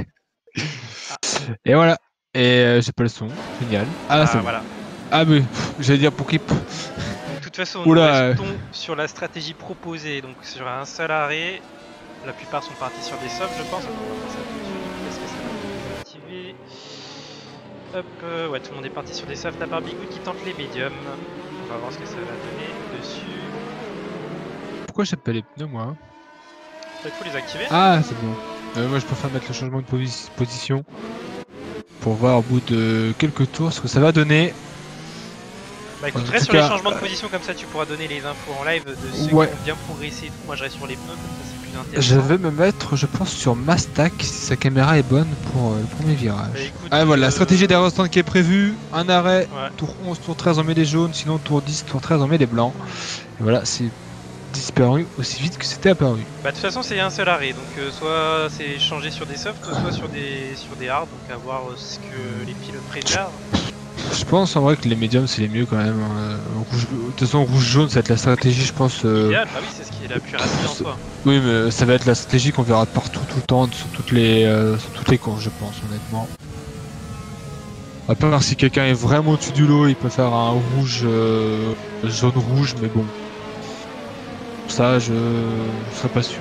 S2: Et voilà. Et euh, j'ai pas le son, génial. Ah,
S1: Ah,
S2: c'est
S1: voilà.
S2: Bon. Ah, mais j'allais dire pour qui.
S1: De toute façon,
S2: Oula.
S1: nous restons sur la stratégie proposée, donc sur un seul arrêt. La plupart sont partis sur des softs, je pense. On va voir ça tout de suite. Est-ce que ça va activer? Hop, euh, ouais, tout le monde est parti sur des softs à part Bigood qui tente les médiums. On va voir ce que ça va donner dessus.
S2: Pourquoi j'ai pas les pneus, moi?
S1: Il faut les activer.
S2: Ah, c'est bon. Euh, moi, je préfère mettre le changement de posi position pour voir au bout de quelques tours ce que ça va donner.
S1: Bah écoute, reste sur cas, les changements de position, comme ça tu pourras donner les infos en live de ceux ouais. qui ont bien progressé et tout. Moi je reste sur les pneus, comme ça c'est plus intéressant.
S2: Je vais me mettre, je pense, sur Mastak si sa caméra est bonne pour euh, le premier virage. Bah écoute, ah voilà, euh... la stratégie des restants qui est prévue, un arrêt, ouais. Tour onze, tour treize on met les jaunes, sinon tour dix, tour treize on met les blancs. Et voilà, c'est disparu aussi vite que c'était apparu.
S1: Bah de toute façon c'est un seul arrêt, donc euh, soit c'est changé sur des softs, soit sur des, sur des hard, donc à voir euh, ce que les pilotes préfèrent.
S2: Je pense en vrai que les médiums c'est les mieux quand même. Euh, rouge, de toute façon rouge-jaune ça va être la stratégie je pense. Euh,
S1: Idéal, bah oui c'est ce qui est la plus rapide en soi.
S2: Oui mais ça va être la stratégie qu'on verra partout tout le temps sur toutes les, euh, sur toutes les courses je pense honnêtement. À part si quelqu'un est vraiment au-dessus du lot il peut faire un rouge euh, jaune rouge mais bon. Ça je, je serais pas sûr.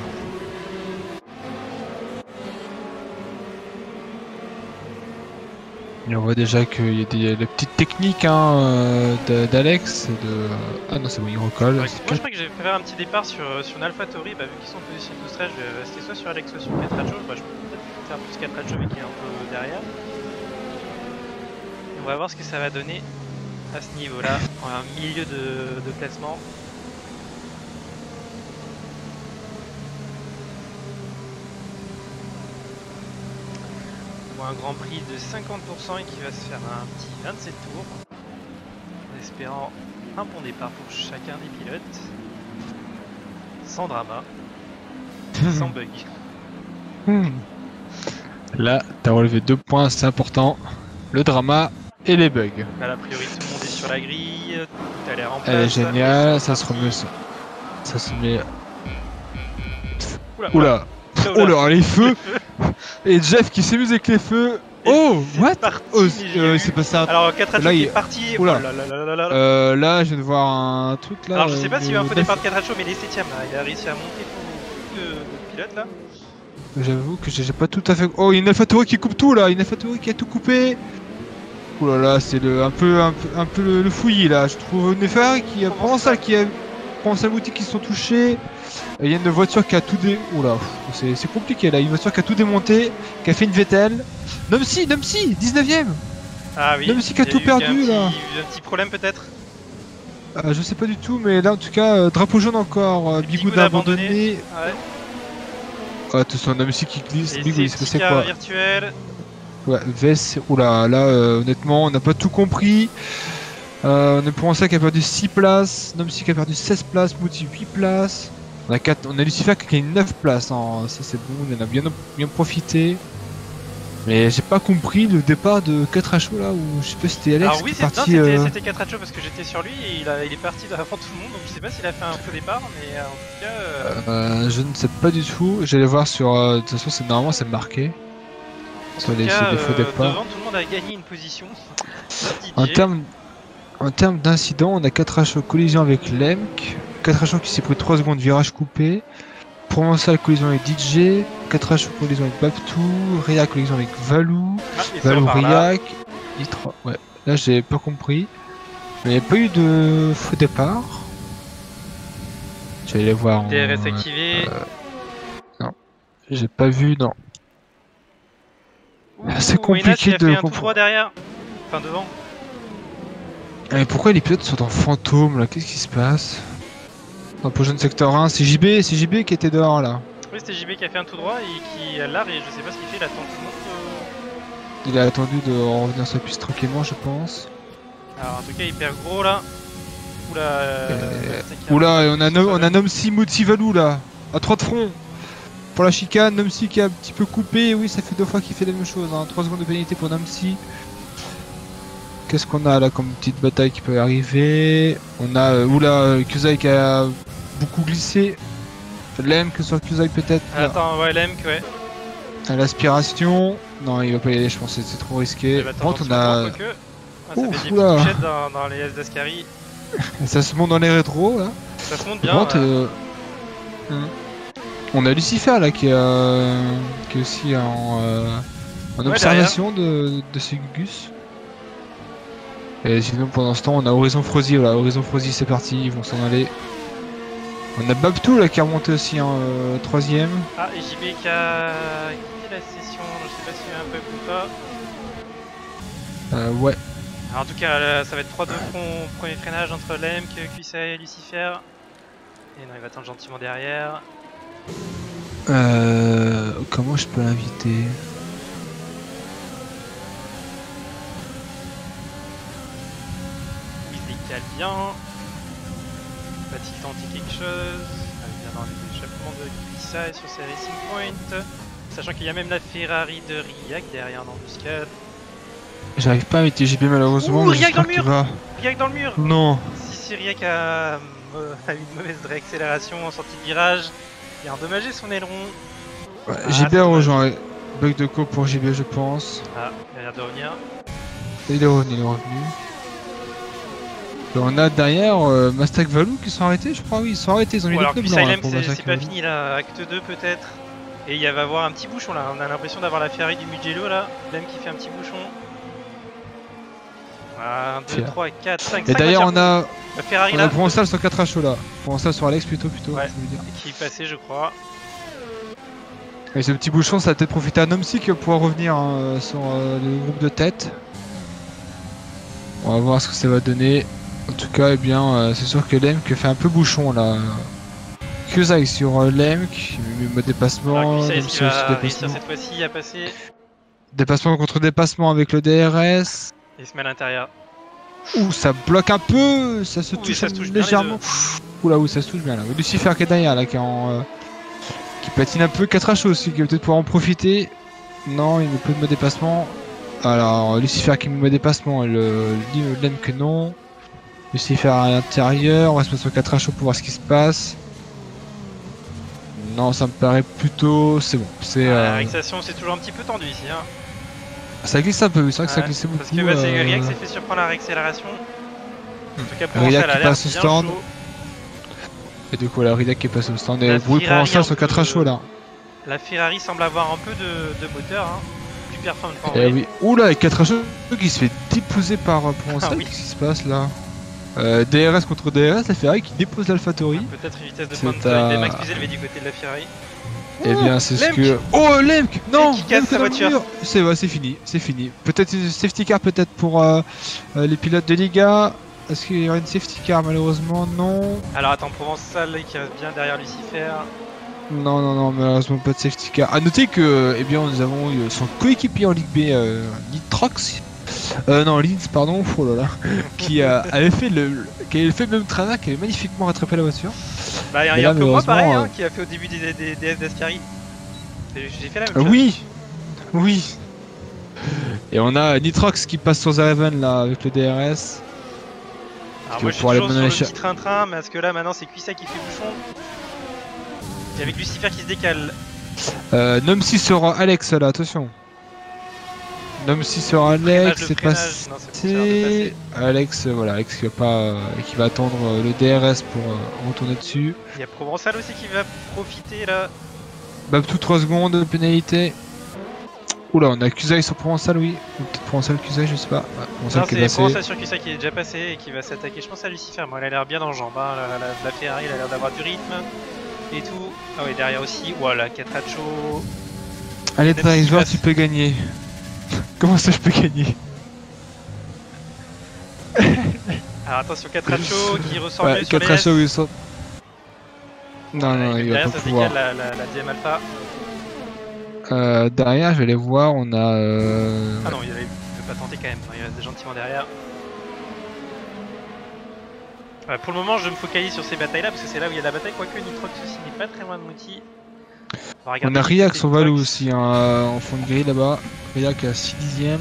S2: Et on voit déjà qu'il y a des, des petites techniques hein, d'Alex. De... Ah non, c'est bon, il recolle.
S1: Ouais, moi, je crois que j'ai fait un petit départ sur, sur une AlphaTauri. Bah, vu qu'ils sont positionnés douze treize, je vais rester soit sur Alex, soit sur Ketracho. Bah, je peux peut-être faire plus Ketracho, mais qui est un peu derrière. Et on va voir ce que ça va donner à ce niveau-là, en un milieu de, de classement. pour un grand prix de cinquante pour cent et qui va se faire un petit vingt-sept tours. En espérant un bon départ pour chacun des pilotes. Sans drama. Sans bug.
S2: Hmm. Là, t'as relevé deux points, c'est important. Le drama et les bugs.
S1: Là, a priori, tout le monde est sur la grille. Tout a l'air en place.
S2: Elle est géniale, ça se remet. Ça, ça se met.
S1: Oula,
S2: Oula. Oh là, les feux. Et Jeff qui s'amuse avec les feux. Oh, what?
S1: Parti,
S2: Oh,
S1: mais
S2: euh,
S1: j'ai
S2: c'est
S1: vu-
S2: pas ça.
S1: Alors, quatre
S2: Là,
S1: qui
S2: il-
S1: est parti.
S2: Oula.
S1: Oh là là là là là là.
S2: Euh, là, je viens de voir un truc là.
S1: Alors, je sais pas
S2: euh,
S1: s'il y a eu un
S2: de
S1: faux
S2: neuf-
S1: départ de quatre mais il est septième là. Il a réussi à monter tout de, de pilote là.
S2: J'avoue que j'ai j'ai pas tout à fait. Oh, il y a une AlphaTauri qui coupe tout là. Une AlphaTauri qui a tout coupé. Oh là là, c'est le un peu un peu un peu le, le fouillis là. Je trouve Nefer qui a
S1: Comment
S2: Provençal qui a Provençal boutique qui se sont touchés. Il y a une voiture qui a tout dé. Oula, c'est c'est compliqué là. Une voiture qui a tout démonté, qui a fait une Vettel. Nomsi, Nomsi, dix-neuvième.
S1: Ah oui.
S2: Même si qui a
S1: il y
S2: tout
S1: eu
S2: perdu,
S1: un petit-
S2: là.
S1: Un petit problème peut-être.
S2: Euh, je sais pas du tout, mais là en tout cas, euh, drapeau jaune encore. Euh,
S1: Bigoud
S2: Bigoud
S1: abandonné.
S2: abandonné.
S1: Ouais.
S2: Ah, attention, Nomsi qui glisse.
S1: Et
S2: Bigoud, il se
S1: c'est
S2: passait
S1: petit
S2: quoi?
S1: car virtuel.
S2: Ouais, Vess, oula, là euh, honnêtement on n'a pas tout compris. Euh, on est pour ça qui a perdu six places, Nomsi qui a perdu seize places, Mouti huit places. On a, quatre, on a Lucifer qui a gagné neuf places, hein. Ça c'est bon, on en a bien, bien profité. Mais j'ai pas compris le départ de quatre H O là, où je sais pas si c'était Alex
S1: Alors oui,
S2: qui
S1: c'est
S2: est
S1: non,
S2: parti.
S1: c'était
S2: euh,
S1: c'était quatre H O parce que j'étais sur lui et il, a, il est parti avant tout le monde donc je sais pas s'il a fait un faux départ mais euh, en tout cas. euh,
S2: euh, je ne sais pas du tout, j'allais voir sur. Euh, de toute façon, c'est normalement c'est marqué.
S1: En
S2: Sur
S1: tout
S2: les,
S1: cas,
S2: sur les faux
S1: euh,
S2: départs.
S1: devant, tout le monde a gagné une position.
S2: En
S1: Didier.
S2: termes en termes d'incidents, on a quatre H O collision avec Lemk, quatre H O qui s'est pris trois secondes virage coupé, Provençal collision avec D J, quatre H O collision avec Baptou, Ria collision avec Valou,
S1: Ah, et ça
S2: Valou
S1: repart là.
S2: Riak, I trois. Ouais, là j'ai pas compris. Mais il n'y a pas eu de faux départ. Je vais aller voir. en-
S1: D R S activé.
S2: J'ai pas vu, non.
S1: Ouh,
S2: c'est
S1: Waynas,
S2: compliqué
S1: il a
S2: de
S1: fait un tout
S2: comprendre.
S1: droit derrière. Enfin devant.
S2: Mais pourquoi les pilotes sont en fantôme là? Qu'est-ce qui se passe? Dans le jeune secteur un, c'est J B, c'est J B qui était dehors là.
S1: Oui, c'était J B qui a fait un tout droit et qui a l'art et je sais pas ce qu'il fait, il attend tout le monde. euh.
S2: Il a attendu de revenir sur la piste tranquillement, je pense.
S1: Alors en tout cas, il perd gros là. Oula. euh, c'est qu'il y a
S2: Oula,
S1: un-
S2: et on a, no- on a Nomsi Mouti Valou là, à trois de front. Pour la chicane, Nomsi qui a un petit peu coupé, oui, ça fait deux fois qu'il fait la même chose. Hein. trois secondes de pénalité pour Nomsi. Qu'est-ce qu'on a là comme petite bataille qui peut arriver? On a, euh, oula, Kuzai qui a beaucoup glissé. Lem que sur Kuzai peut-être. là.
S1: Attends, ouais, l'M que ouais.
S2: À l'aspiration. Non, il va pas y aller, je pense que c'est trop risqué.
S1: Il va
S2: Par contre, on
S1: attendre
S2: a.
S1: son tour, quoique. Ah, ça
S2: Ouf,
S1: fait des
S2: oula.
S1: petites touchettes dans, dans les S d'Ascari.
S2: Ça se monte dans les rétros là.
S1: Ça se monte
S2: Par
S1: bien.
S2: contre,
S1: ouais.
S2: euh, hum. On a Lucifer là qui est, euh, qui est aussi en, euh, en
S1: Ouais,
S2: observation de, de ces Gus. Et sinon pendant ce temps on a Horizon Frozy, voilà, Horizon Frozy c'est parti, ils vont s'en aller. On a Babtou là qui a remonté aussi en euh, troisième.
S1: Ah, et J B qui a quitté la session, je sais pas s'il y a un bug ou pas.
S2: Euh, ouais.
S1: Alors, en tout cas, là, ça va être trois deux front, premier freinage entre Lem, Cuissay et Lucifer. Et non, il va attendre gentiment derrière.
S2: Euh, comment je peux l'inviter?
S1: Il se décale bien. Va-t-il tenter quelque chose? Avec bien dans les échappements de Cuissay sur ses Racing Point. Sachant qu'il y a même la Ferrari de Riac derrière dans l'embuscade.
S2: J'arrive pas à inviter J B malheureusement.
S1: Ouh,
S2: mais
S1: Riac dans le
S2: j'espère
S1: mur
S2: qu'il va-
S1: Riac dans le mur!
S2: Non.
S1: Si, si Riac a, euh, a eu une mauvaise réaccélération en sortie de virage, il a endommagé son aileron.
S2: Ouais,
S1: Ah,
S2: J B
S1: c'est
S2: a
S1: dommage.
S2: rejoint. Bug de co pour J B je pense.
S1: Ah, il a l'air de revenir.
S2: Il est revenu, il est revenu. Et on a derrière euh, Mastak Valou qui sont arrêtés, je crois. Oui, ils sont arrêtés, ils ont mis
S1: Ou
S2: des
S1: alors
S2: pneus
S1: Cuissay
S2: blancs là,
S1: Lem,
S2: pour
S1: c'est
S2: Mastak
S1: c'est pas
S2: Valou.
S1: fini là, acte deux peut-être. Et il va y avoir un petit bouchon là, on a l'impression d'avoir la Ferrari du Mugello là. Lem qui fait un petit bouchon. un, deux,
S2: Fier.
S1: trois, quatre, cinq,
S2: Et
S1: cinq
S2: d'ailleurs, on
S1: voitures.
S2: a,
S1: La Ferrari
S2: on
S1: là,
S2: a Provençal sur quatre H O là. Provençal sur Alex plutôt, plutôt,
S1: Ouais.
S2: je veux dire.
S1: qui est passé je crois.
S2: Et ce petit bouchon, ça va peut-être profiter à Nomsi qui va pouvoir revenir hein, sur euh, le groupe de tête. On va voir ce que ça va donner. En tout cas, eh bien, euh, c'est sûr que Lemk fait un peu bouchon là. Kuzai sur euh, Lemk, il met mode dépassement.
S1: Alors Cuissay, est-ce
S2: Nomsi
S1: qu'il
S2: aussi
S1: va réussir
S2: dépassement.
S1: cette fois-ci à passer?
S2: Dépassement contre dépassement avec le D R S.
S1: Il se met à l'intérieur.
S2: Ouh, ça bloque un peu, ça se
S1: Ouh,
S2: touche,
S1: ça se touche bien
S2: légèrement. Oula, où ça se touche bien là. Lucifer qui est derrière là, qui, est en, euh, qui patine un peu. quatre H aussi, qui va peut-être pouvoir en profiter. Non, il me peut de me dépassement. Alors, Lucifer qui me met dépassement, et le l'aime que non. Lucifer à l'intérieur, on va se mettre sur quatre H pour voir ce qui se passe. Non, ça me paraît plutôt. C'est bon. C'est.
S1: Ah,
S2: euh...
S1: La réaxation, c'est toujours un petit peu tendu ici. Hein.
S2: Ça glisse un peu, c'est vrai que
S1: ouais,
S2: ça glissait beaucoup.
S1: Parce que bah, c'est
S2: euh...
S1: Ria qui s'est fait surprendre la réaccélération. En tout cas, pour
S2: Ria
S1: ça, elle a
S2: qui
S1: l'air
S2: passe au
S1: bien
S2: stand.
S1: chaud.
S2: Et du coup, la Rida qui est passée au stand. Et
S1: La
S2: bruit pour
S1: Ferrari
S2: l'instant
S1: un
S2: sur
S1: peu-
S2: quatre H là.
S1: La Ferrari semble avoir un peu de, de moteur, hein. Plus performant qu'en
S2: Eh
S1: vrai.
S2: oui. Oula, avec quatre H qui se fait dépouser par euh, Provençal.
S1: Ah oui.
S2: Qu'est-ce qui se passe là? euh, D R S contre D R S, la Ferrari qui dépose l'AlphaTauri.
S1: Ah, peut-être une vitesse de
S2: C'est
S1: pointe
S2: à-
S1: des max plus élevée du côté de la Ferrari.
S2: Eh bien, c'est ce
S1: Lemke.
S2: que. Oh, Lemke! Non!
S1: Lemke qui casse
S2: Lemke
S1: sa
S2: dans le
S1: voiture.
S2: mur. C'est ouais, c'est fini, c'est fini. Peut-être une safety car, peut-être pour euh, euh, les pilotes de Liga. Est-ce qu'il y aura une safety car? Malheureusement, non.
S1: Alors attends, Provençal qui reste bien derrière Lucifer.
S2: Non, non, non, malheureusement pas de safety car. A noter que, eh bien, nous avons eu son coéquipier en Ligue B, euh, Nitrox, euh, non, Linz, pardon, oh là là, qui euh, avait fait le, qui avait fait le même travers, qui avait magnifiquement rattrapé la voiture.
S1: Bah, il y a
S2: Mais
S1: un
S2: là,
S1: peu moi pareil,
S2: malheureusement,
S1: hein, qui a fait au début des, des, des F d'Ascari. J'ai fait la même
S2: Euh,
S1: chose.
S2: oui, oui. Et on a Nitrox qui passe sur Zareven là avec le D R S.
S1: Alors
S2: que
S1: moi je suis
S2: pour aller
S1: toujours sur
S2: mener
S1: le
S2: les cha-
S1: petit train-train, mais parce que là maintenant c'est Cuissa qui fait bouchon. Et avec Lucifer qui se décale.
S2: Euh, Nomsi sur Alex là, attention. Nomsi sur
S1: Freinage,
S2: Alex,
S1: le
S2: c'est
S1: freinage,
S2: passé.
S1: non, c'est pour faire de passer.
S2: Alex, euh, voilà, Alex qui va pas, euh, qui va attendre euh, le D R S pour euh, retourner dessus.
S1: Il y a Provençal aussi qui va profiter là.
S2: Bah, tout trois secondes de pénalité. Oula, on a Kusaï sur Provençal, oui. Ou peut-être Provençal Kusaï, je sais pas. Ouais, Provençal
S1: Non,
S2: qui est
S1: c'est
S2: passé.
S1: Provençal sur Cuissa qui est déjà passé et qui va s'attaquer, je pense, à Lucifer. Moi, elle a l'air bien dans le jambe. Hein. La, la, la Ferrari, elle a l'air d'avoir du rythme et tout. Ah oui, derrière aussi. Voilà, Catraccio.
S2: Allez,
S1: Même
S2: Driver,
S1: s'il passe.
S2: tu peux gagner. Comment ça, je peux gagner?
S1: Alors attention, Catraccio qui ressort
S2: Ouais,
S1: mieux sur les
S2: quatre
S1: S.
S2: H oui, ça. Non, non,
S1: Et
S2: il va
S1: derrière,
S2: pas
S1: ça se
S2: pouvoir.
S1: décale la, la, la D M Alpha.
S2: Euh, derrière, je vais aller voir, on a. Euh...
S1: Ah non, il ne peut pas tenter quand même. Il reste gentiment derrière. Ouais, pour le moment, je me focalise sur ces batailles-là parce que c'est là où il y a la bataille. Quoique Nitrox aussi n'est pas très loin de Mouti. On, va
S2: On
S1: regarder
S2: a
S1: du
S2: Riak
S1: côté
S2: sur
S1: de
S2: Valou
S1: Nitrox.
S2: aussi, hein, euh, en fond de grille là-bas. Riak à six dixièmes.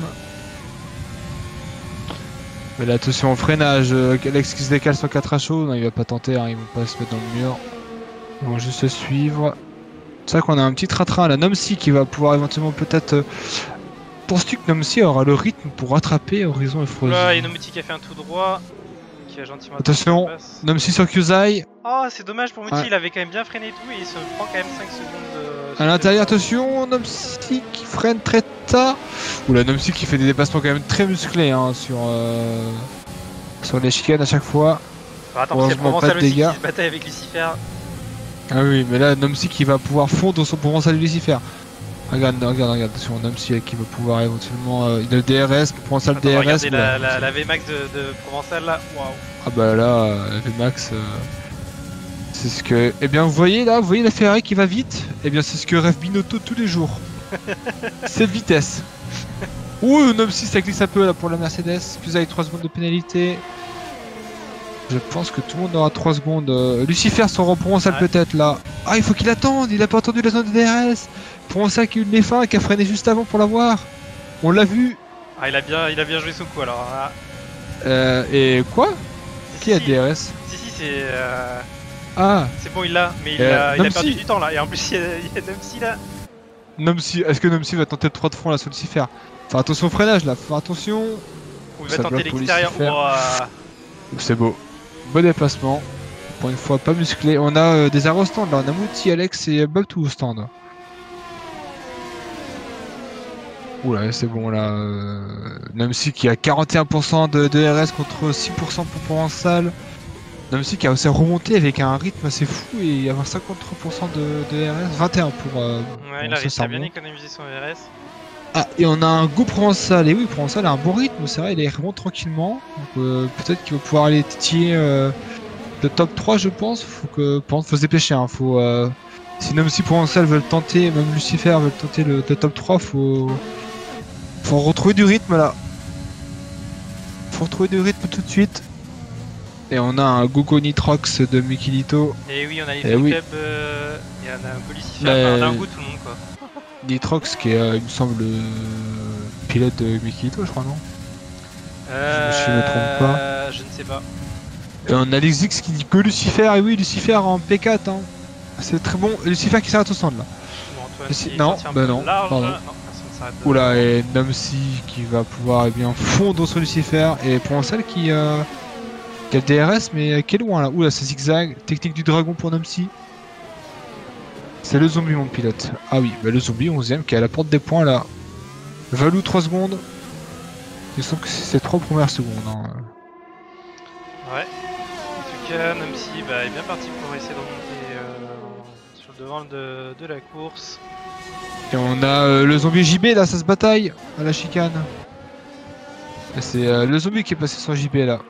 S2: Mais là, attention au freinage. euh, Alex qui se décale sur quatre H O. Non, il va pas tenter, hein, ils vont pas se mettre dans le mur. Ils vont juste se suivre. C'est vrai qu'on a un petit train-train là, Nomsi qui va pouvoir éventuellement peut-être. Euh... Penses-tu que Nomsi aura le rythme pour rattraper Horizon et Frozen?
S1: Là, il y a Nomouti qui a fait un tout droit. Qui a gentiment
S2: Attention,
S1: attendu la passe.
S2: Nomsi sur Kyuzai.
S1: Oh, c'est dommage pour Mouti,
S2: Ouais.
S1: il avait quand même bien freiné et tout et il se prend quand même cinq secondes. De...
S2: À l'intérieur, attention, Nomsi qui freine très tard. Oula, Nomsi qui fait des dépassements quand même très musclés hein, sur, euh, sur les chicanes à chaque fois.
S1: Alors, attends, parce qu'il y a
S2: Heureusement, pas
S1: Provençal
S2: de
S1: aussi
S2: dégâts.
S1: qui se bataille avec Lucifer.
S2: Ah oui, mais là, Nomsi qui va pouvoir fondre son Provençal Lucifer. Regarde, regarde, regarde, attention, Nomsi qui va pouvoir éventuellement. Euh, il a le D R S, Provençal
S1: Attends,
S2: D R S.
S1: regardez la,
S2: oula.
S1: la, la V Max de, de Provençal là. Waouh.
S2: Ah bah là, euh, la V Max. Euh, c'est ce que. Eh bien, vous voyez là, vous voyez la Ferrari qui va vite. Eh bien, c'est ce que rêve Binotto tous les jours. Cette vitesse. Ouh, Nomsi ça glisse un peu là pour la Mercedes. Plus avec trois secondes de pénalité. Je pense que tout le monde aura trois secondes. Euh, Lucifer sur Provençal
S1: Ouais.
S2: peut-être là. Ah, il faut qu'il attende, il a pas attendu la zone de D R S. Provençal qui a eu le fin, qui a freiné juste avant pour l'avoir. On l'a vu.
S1: Ah, il a bien, il a bien joué son coup alors. Là.
S2: Euh, et quoi?
S1: Si,
S2: Qui a
S1: si,
S2: D R S?
S1: Si, si, c'est. Euh...
S2: Ah,
S1: C'est bon, il l'a, mais il,
S2: Euh,
S1: a, il a
S2: Nomsi.
S1: perdu du temps là. Et en plus, il y a, il y a Nomsi là.
S2: Nomsi, est-ce que Nomsi va tenter le trois de front là sur Lucifer? Faire attention au freinage là, faire attention.
S1: Où il
S2: Ça
S1: va tenter
S2: bloque pour
S1: l'extérieur.
S2: Lucifer.
S1: Ouah.
S2: C'est beau. Beau déplacement. Pour une fois pas musclé. On a euh, des arrêts au stand là. On a Mouti, Alex et Babtou au stand. Oula, c'est bon là. Euh... Nomsi qui a quarante et un pour cent de, de R S contre six pour cent pour Provençal. Nomsi qui a aussi remonté avec un rythme assez fou et avoir cinquante-trois pour cent de, de R S. vingt et un pour. Euh,
S1: Ouais, il
S2: pour
S1: a réussi à bien
S2: Sarmon.
S1: économiser son R S.
S2: Ah, et on a un goût Provençal. Et oui, Provençal a un bon rythme, c'est vrai, il remonte tranquillement. Donc euh, peut-être qu'il va pouvoir aller titiller euh, le top trois, je pense. Faut que, par contre, faut se dépêcher. Hein. Faut, euh, si Nomsi Provençal veulent tenter, même Lucifer veut tenter le, le top trois, faut, Faut retrouver du rythme là. Faut retrouver du rythme tout de suite. Et on a un Gogo Nitrox de Mikilito.
S1: Et oui, on a les
S2: Eh
S1: deux
S2: oui.
S1: clubs, euh, et on a un peu Lucifer,
S2: Mais-
S1: enfin, on a un goût tout le monde quoi.
S2: Nitrox qui est, euh, il me semble, le pilote de Mikilito, je crois, non?
S1: Euh,
S2: si je me trompe pas.
S1: Je ne sais pas.
S2: Et on a l'X qui dit que Lucifer, et oui, Lucifer en P quatre, hein. C'est très bon. Lucifer qui s'arrête au stand là.
S1: Bon, Antoine
S2: Mais si-
S1: qui est
S2: non,
S1: sorti un
S2: bah
S1: peu
S2: non,
S1: large.
S2: pardon.
S1: Non, personne ne s'arrête.
S2: Oula, et Namsi qui va pouvoir eh bien fondre sur Lucifer. Et Provençal qui, euh, qui a le D R S, mais qui est loin là. Oula, c'est zigzag. Technique du dragon pour Namsi. C'est le zombie, mon pilote. Ah oui, bah le zombie, onzième, qui est à la porte des points là. Valou, trois secondes. Il semble que c'est ses trois premières secondes. Hein.
S1: Ouais. En tout cas, Namsi bah, est bien parti pour essayer de remonter euh, sur le devant de, de la course.
S2: Et on a euh, le zombie J B là, ça se bataille à la chicane. Et c'est euh, le zombie qui est passé sur J B là.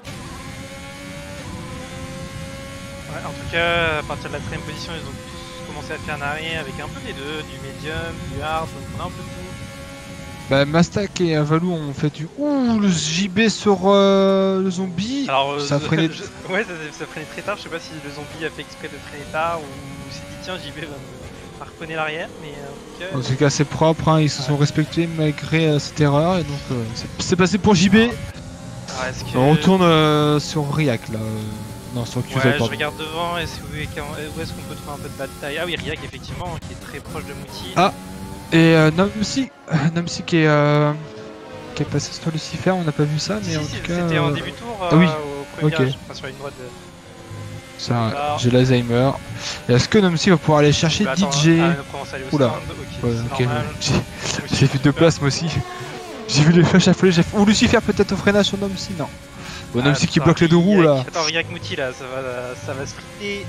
S1: Ouais, en tout cas, à partir de la treizième position, ils ont tous commencé à faire un arrêt avec un peu des deux, du medium, du hard, donc on a un peu de tout.
S2: Bah Mastak et Valou ont fait du ouh le J B sur euh, le zombie.
S1: Alors, euh,
S2: ça a freiné.
S1: je- Ouais, ça, ça freinait très tard. Je sais pas si le zombie a fait exprès de freiner tard ou s'est dit tiens, J B va me harponner l'arrière, mais euh, en
S2: En
S1: tout cas.
S2: tout cas c'est propre, hein, ils se sont respectés malgré euh, cette erreur et donc euh, c'est- c'est passé pour J B.
S1: Alors, est-ce que...
S2: On retourne euh, sur Riak là. euh, Non sur Q Z
S1: Ouais, je
S2: pardon.
S1: regarde devant. Est-ce où est- où est-ce qu'on peut trouver un peu de bataille? Ah oui, Riak effectivement, qui est très proche de Mouti.
S2: Ah. Et euh, Namsi, Namsi qui est euh, qui est passé sur Lucifer, on n'a pas vu ça mais
S1: Si,
S2: en
S1: si,
S2: tout cas.
S1: c'était en
S2: euh,
S1: début de tour euh,
S2: ah oui,
S1: au premier
S2: ok.
S1: virage, enfin, sur la ligne droite de.
S2: Ça,
S1: Alors.
S2: j'ai l'Alzheimer. Et est-ce que Namsi va pouvoir aller chercher
S1: Bah, attends,
S2: D J?
S1: ah, on commence à aller au
S2: Oula.
S1: stand. Ok,
S2: Ouais,
S1: c'est
S2: ok,
S1: normal.
S2: j'ai-
S1: Moi aussi,
S2: J'ai vu deux places moi aussi. J'ai vu les flèches affolées, j'ai fait. Ou Lucifer peut-être au freinage sur Namsi, non. Bon, Namsi qui
S1: Attends,
S2: bloque les deux roues là.
S1: Attends, Riak Mouti là, ça va, ça va se friter.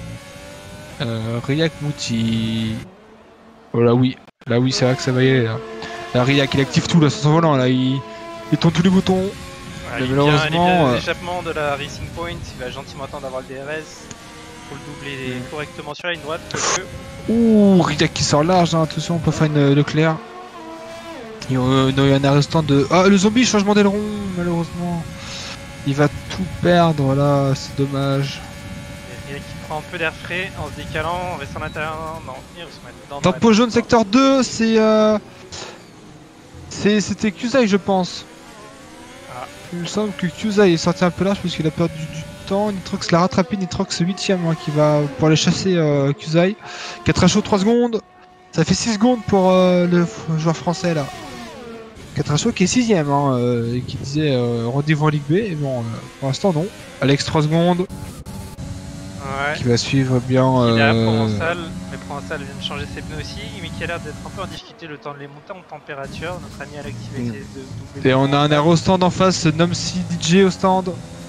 S2: Euh, Riak Mouti. Oh là oui, là oui, c'est vrai que ça va y aller là. Là, Riak il active tout là sur son volant là, il, il tourne tous les boutons.
S1: Ouais,
S2: Mais
S1: il est bien, il est
S2: malheureusement,
S1: bien
S2: euh,
S1: aux échappements de la Racing Point, il va gentiment attendre d'avoir le D R S pour le doubler
S2: Mm.
S1: correctement sur la ligne droite. Parce que...
S2: Ouh, Riak qui sort large, hein. Attention, on peut faire une Leclerc. Il y a euh, il y a un arrestant de. Ah, le zombie, changement d'aileron, malheureusement. Il va tout perdre là, c'est dommage.
S1: Il y a qui prend un peu d'air frais en se décalant, en restant à l'intérieur. Non, il va se mettre dedans.
S2: Tempo jaune secteur deux, c'est euh... c'est c'était Qzai je pense.
S1: Ah.
S2: Il me semble que Qzai est sorti un peu large parce qu'il a perdu du temps. Nitrox l'a rattrapé, Nitrox huitième hein, qui va pour aller chasser euh, Qzai. quatre à chaud trois secondes. Ça fait six secondes pour euh, le f- joueur français là. quatre à chaud qui est sixième hein, euh, et qui disait euh, rendez-vous en Ligue B. Et bon, euh, pour l'instant non. Alex trois secondes
S1: Ouais.
S2: qui va suivre bien.
S1: Il est à
S2: Euh...
S1: Provençal, mais Provençal vient de changer ses pneus aussi, mais qui a l'air d'être un peu en difficulté le temps de les monter en température. Notre ami Alex qui va
S2: Mm.
S1: essayer de doubler.
S2: Et on a un aéro stand en face, Namsi D J au stand.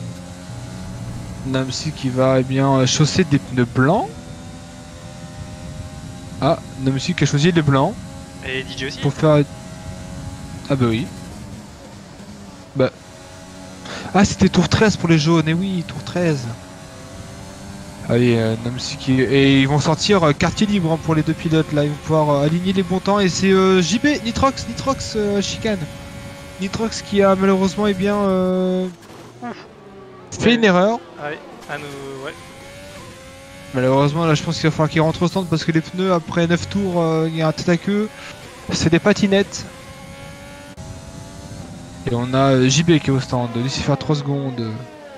S2: Namsi qui va eh bien chausser des pneus blancs. Ah, Namsi qui a choisi les blancs
S1: Et D J aussi.
S2: pour faire. Ah bah oui. Bah. Ah c'était tour treize pour les jaunes, et oui, tour treize. Allez, euh, Namsi qui. Et ils vont sortir euh, quartier libre hein, pour les deux pilotes là, ils vont pouvoir euh, aligner les bons temps. Et c'est euh, J B, Nitrox, Nitrox euh, chicane. Nitrox qui a malheureusement eh bien euh, fait une erreur.
S1: Allez, à nous. Ouais.
S2: Malheureusement là je pense qu'il va falloir qu'il rentre au stand parce que les pneus après neuf tours euh, il y a un tête à queue. C'est des patinettes. Et on a euh, J B qui est au stand, Lucifer trois secondes.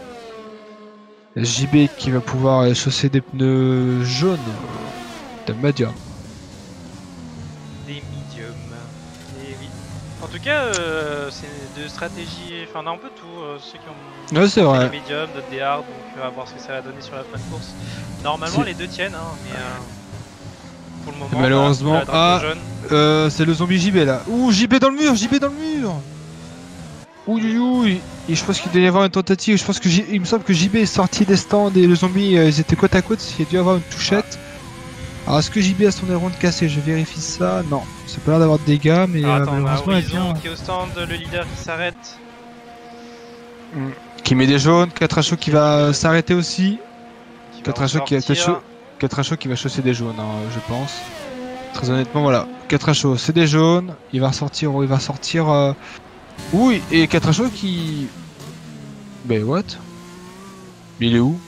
S2: J B qui va pouvoir euh, chausser des pneus jaunes de medium.
S1: Des mediums. Et oui. En tout cas, euh, c'est de stratégie. Enfin, on a un peu tout. euh, ceux qui ont.
S2: Ouais, c'est vrai.
S1: Des mediums, d'autres des hard, donc euh, à voir ce que ça va donner sur la fin de course. Normalement,
S2: C'est-
S1: les deux tiennent, hein, mais euh, pour le moment.
S2: malheureusement,
S1: bah, la drapeau
S2: ah.
S1: jaune.
S2: Euh, c'est le zombie J B là. Ouh, J B dans le mur, J B dans le mur. Ouh, ouh, ouh. Et je pense qu'il doit y avoir une tentative. Je pense que J... il me semble que J B est sorti des stands et le zombie euh, ils étaient côte à côte. Il y a dû avoir une touchette. Alors est-ce que J B a son aileron de cassé? Je vérifie ça. Non, ça pas l'air d'avoir de dégâts, mais
S1: Alors,
S2: euh,
S1: attends, on a
S2: malheureusement il
S1: Horizon
S2: vient.
S1: qui est au stand, le leader qui s'arrête.
S2: Qui met des jaunes, quatre à chaud qui va s'arrêter aussi.
S1: Qui va
S2: quatre à chaud qui a
S1: ressortir.
S2: peut-être chaud. quatre à chaud qui va chausser des jaunes, hein, je pense. Très honnêtement, voilà. quatre H O, c'est des jaunes. Il va ressortir. Il va ressortir. Euh... Oui, et quatre H O qui. Ben, what? Mais il est où?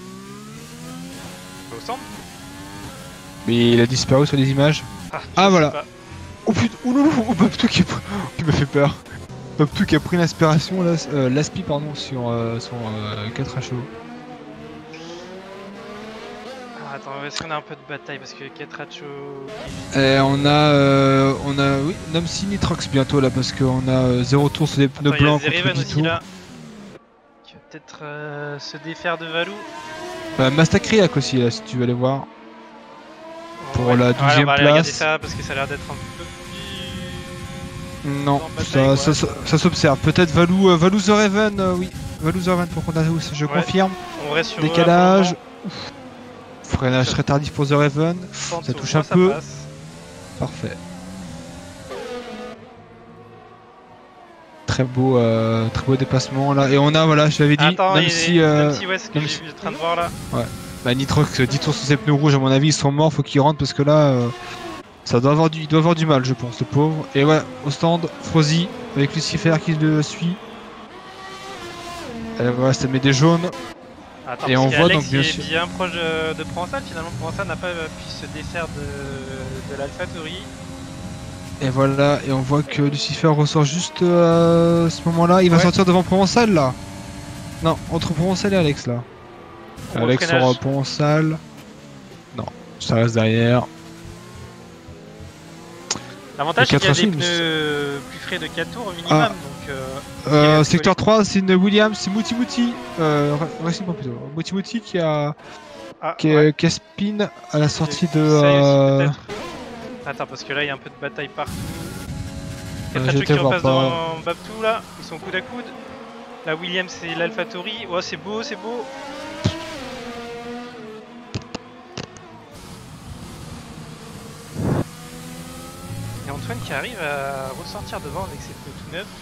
S1: Au centre.
S2: Mais il a disparu sur les images.
S1: Ah,
S2: Ah, voilà. Oh putain, oh non, oh, Babtou qui, qui m'a fait peur. Babtou qui a pris l'inspiration, euh, l'aspi pardon, sur euh, son euh, quatre H O.
S1: Ah, attends, est-ce qu'on a un peu de bataille parce que quatre H O.
S2: Et on a, euh, on a, oui, Nomsi Nitrox bientôt là parce qu'on a euh, zéro tour sur des pneus
S1: attends,
S2: blancs
S1: contre
S2: contre dix
S1: aussi
S2: tours.
S1: là. Qui va peut-être euh, se défaire de Valou.
S2: Bah, Mastakriak aussi là si tu veux aller voir. Pour
S1: ouais.
S2: la douzième
S1: ouais, on va aller
S2: place.
S1: regarder ça parce que ça a l'air d'être un peu plus.
S2: Non, bataille, ça, ça, ça, ça s'observe. Peut-être Valou, euh, Valou The Raven, euh, oui. Valou The Raven pour qu'on a, je
S1: ouais.
S2: confirme.
S1: On reste sur
S2: décalage. Freinage très tardif pour The Raven. Ça touche un peu. Parfait. Très beau, euh, très beau dépassement là. Et on a, voilà, je l'avais dit,
S1: Attends,
S2: même si. Euh,
S1: même si, ouais, ce que j'ai vu, en train de voir là.
S2: Ouais. Bah, Nitrox, dix tours sur ses pneus rouges, à mon avis, ils sont morts. Faut qu'ils rentrent parce que là. Euh, Ça doit avoir du, il doit avoir du mal, je pense, le pauvre. Et ouais, au stand, Frozy, avec Lucifer qui le suit. Et voilà, ça met des jaunes.
S1: Attends,
S2: et on voit
S1: Alex,
S2: donc bien
S1: il
S2: sûr.
S1: est bien proche de Provençal, finalement Provençal n'a pas pu se défaire de, de l'AlphaTauri.
S2: Et voilà, et on voit que Lucifer ressort juste euh, à ce moment-là. Il va
S1: ouais.
S2: sortir devant Provençal là. Non, entre Provençal et Alex là.
S1: Au
S2: Alex
S1: freinage.
S2: sur Provençal. Non, ça reste derrière.
S1: L'avantage c'est qu'il y a des pneus plus frais de quatre tours au minimum. Ah. Donc, euh,
S2: euh, secteur trois, c'est une Williams, c'est Mouti Mouti. Euh, Racing plutôt. Mouti Mouti qui a. Ah, qui, ouais. qui a spin à la sortie de. Euh...
S1: Aussi, attends, parce que là il y a un peu de bataille partout. quatre H O qui repasse devant Babtou là, ils sont coude à coude. La Williams c'est l'AlphaTauri. Oh, c'est beau, c'est beau. Et Antoine qui arrive à ressortir devant avec ses pneus tout neufs.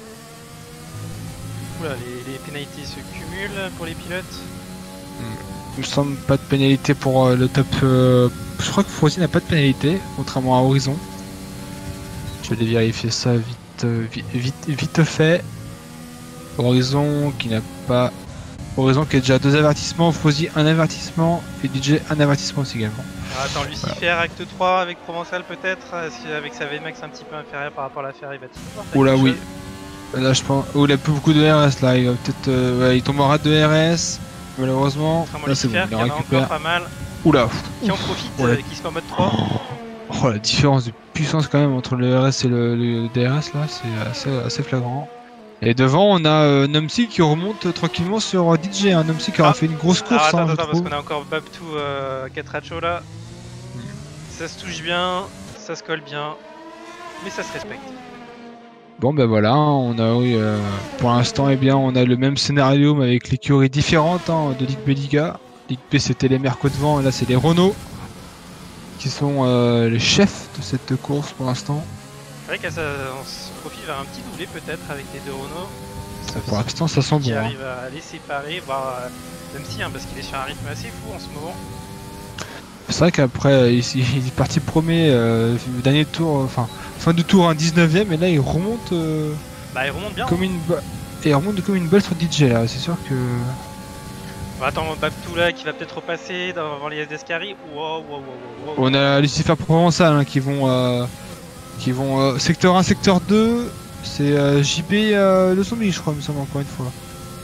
S1: Oula, les, les pénalités se cumulent pour les pilotes.
S2: Il me semble pas de pénalité pour euh, le top. Euh... Je crois que Frozy n'a pas de pénalité, contrairement à Horizon. Je vais vérifier ça vite, euh, vite, vite, vite fait. Horizon qui n'a pas. Horizon qui a déjà deux avertissements, Frozy un avertissement et D J un avertissement aussi également.
S1: Ah, attends, Lucifer, voilà. Acte trois avec Provençal peut-être. Est-ce qu'avec sa V MAX un petit peu inférieure par rapport à la Ferrari, il va tout
S2: Oula, oui. Là, je pense. Oh, il a plus beaucoup de R S là. Il va peut-être. Euh... Ouais, il tombe en rate de R S. Malheureusement.
S1: Là, c'est bon, il en récupère. Pas mal.
S2: Oula.
S1: Qui en profite, oh, euh, qui se met en mode trois.
S2: Oh, la différence de puissance quand même entre le R S et le, le D R S là, c'est assez, assez flagrant. Et devant, on a euh, Nomsi qui remonte euh, tranquillement sur euh, D J. Hein. Nomsi qui aura ah. fait une grosse course.
S1: Ah, attends,
S2: hein,
S1: attends, parce qu'on a encore Babtou euh, quatre H O là. Mm. Ça se touche bien, ça se colle bien, mais ça se respecte.
S2: Bon ben voilà, on a oui, euh, pour l'instant eh bien on a le même scénario mais avec l'écurie différente hein, de Ligue B Liga. Ligue B c'était les Merco devant et là c'est les Renault qui sont euh, les chefs de cette course pour l'instant.
S1: C'est vrai qu'on se profile vers un petit doublé peut-être avec les deux Renault.
S2: Ça, pour l'instant ça sent bon.
S1: Qui arrive hein. à les séparer, voire euh, même si hein, parce qu'il est sur un rythme assez fou en ce moment.
S2: C'est vrai qu'après il, il est parti premier euh, le dernier tour, enfin fin de tour un dix-neuvième et là il remonte. Euh,
S1: bah il remonte bien.
S2: Comme une et il remonte comme une balle sur D J là, c'est sûr que.
S1: Bah, attends, Babtou là qui va peut-être repasser devant les S D Scari. Wow, wow, wow, wow, wow.
S2: On a Lucifer Provençal hein, qui vont euh, qui vont euh, secteur un, secteur deux, c'est euh, J B euh, le zombie je crois, il me semble encore une fois.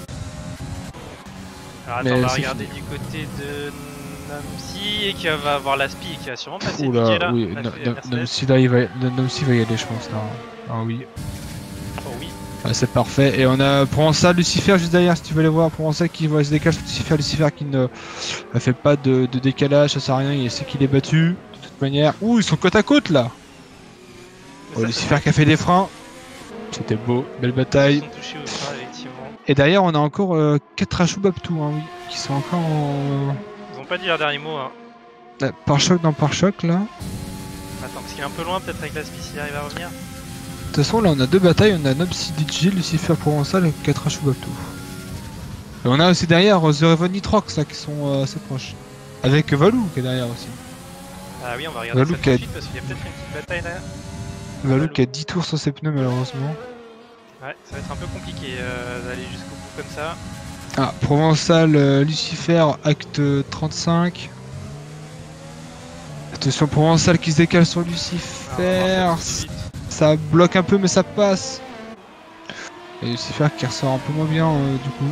S1: Alors attends, mais on va regarder fini. Du côté de Nomsi et qui va avoir l'aspi et qui va sûrement passer
S2: Oula,
S1: D J là.
S2: Oui, Nomsi là il va, Nomsi va y aller je pense là. Ah oui.
S1: Oh oui.
S2: Ah, c'est parfait. Et on a Provençal, Lucifer juste derrière si tu veux les voir. Provençal qui va se décaler, Lucifer, Lucifer qui ne fait pas de, de décalage, ça sert à rien, il sait qu'il est battu de toute manière. Ouh, ils sont côte à côte là. Oh, Lucifer qui a fait des freins. C'était beau, belle bataille.
S1: Ils sont au frein,
S2: et derrière on a encore euh, quatre H O Babtou hein, oui, qui sont encore en...
S1: Ils ont pas dit leur dernier mot hein.
S2: Euh, par choc dans par choc là.
S1: Attends, parce qu'il est un peu loin peut-être avec l'aspi s'il arrive à revenir.
S2: De toute façon là on a deux batailles, on a Nomsi D J, Lucifer Provençal et quatre H O Babtou. Et on a aussi derrière The Raven Nitrox là qui sont euh, assez proches. Avec Valou qui est derrière aussi.
S1: Ah oui, on va regarder
S2: Valou
S1: ça tout
S2: qui a-
S1: de suite parce qu'il y a peut-être une petite bataille là.
S2: Valou qui a dix tours sur ses pneus malheureusement.
S1: Ouais, ça va être un peu compliqué euh, d'aller jusqu'au bout comme ça.
S2: Ah, Provençal, euh, Lucifer, acte trente-cinq. Attention, Provençal qui se décale sur
S1: Alors, on va
S2: Lucifer.
S1: voir ça tout de suite.
S2: Ça bloque un peu, mais ça passe. Et Lucifer qui ressort un peu moins bien euh, du coup.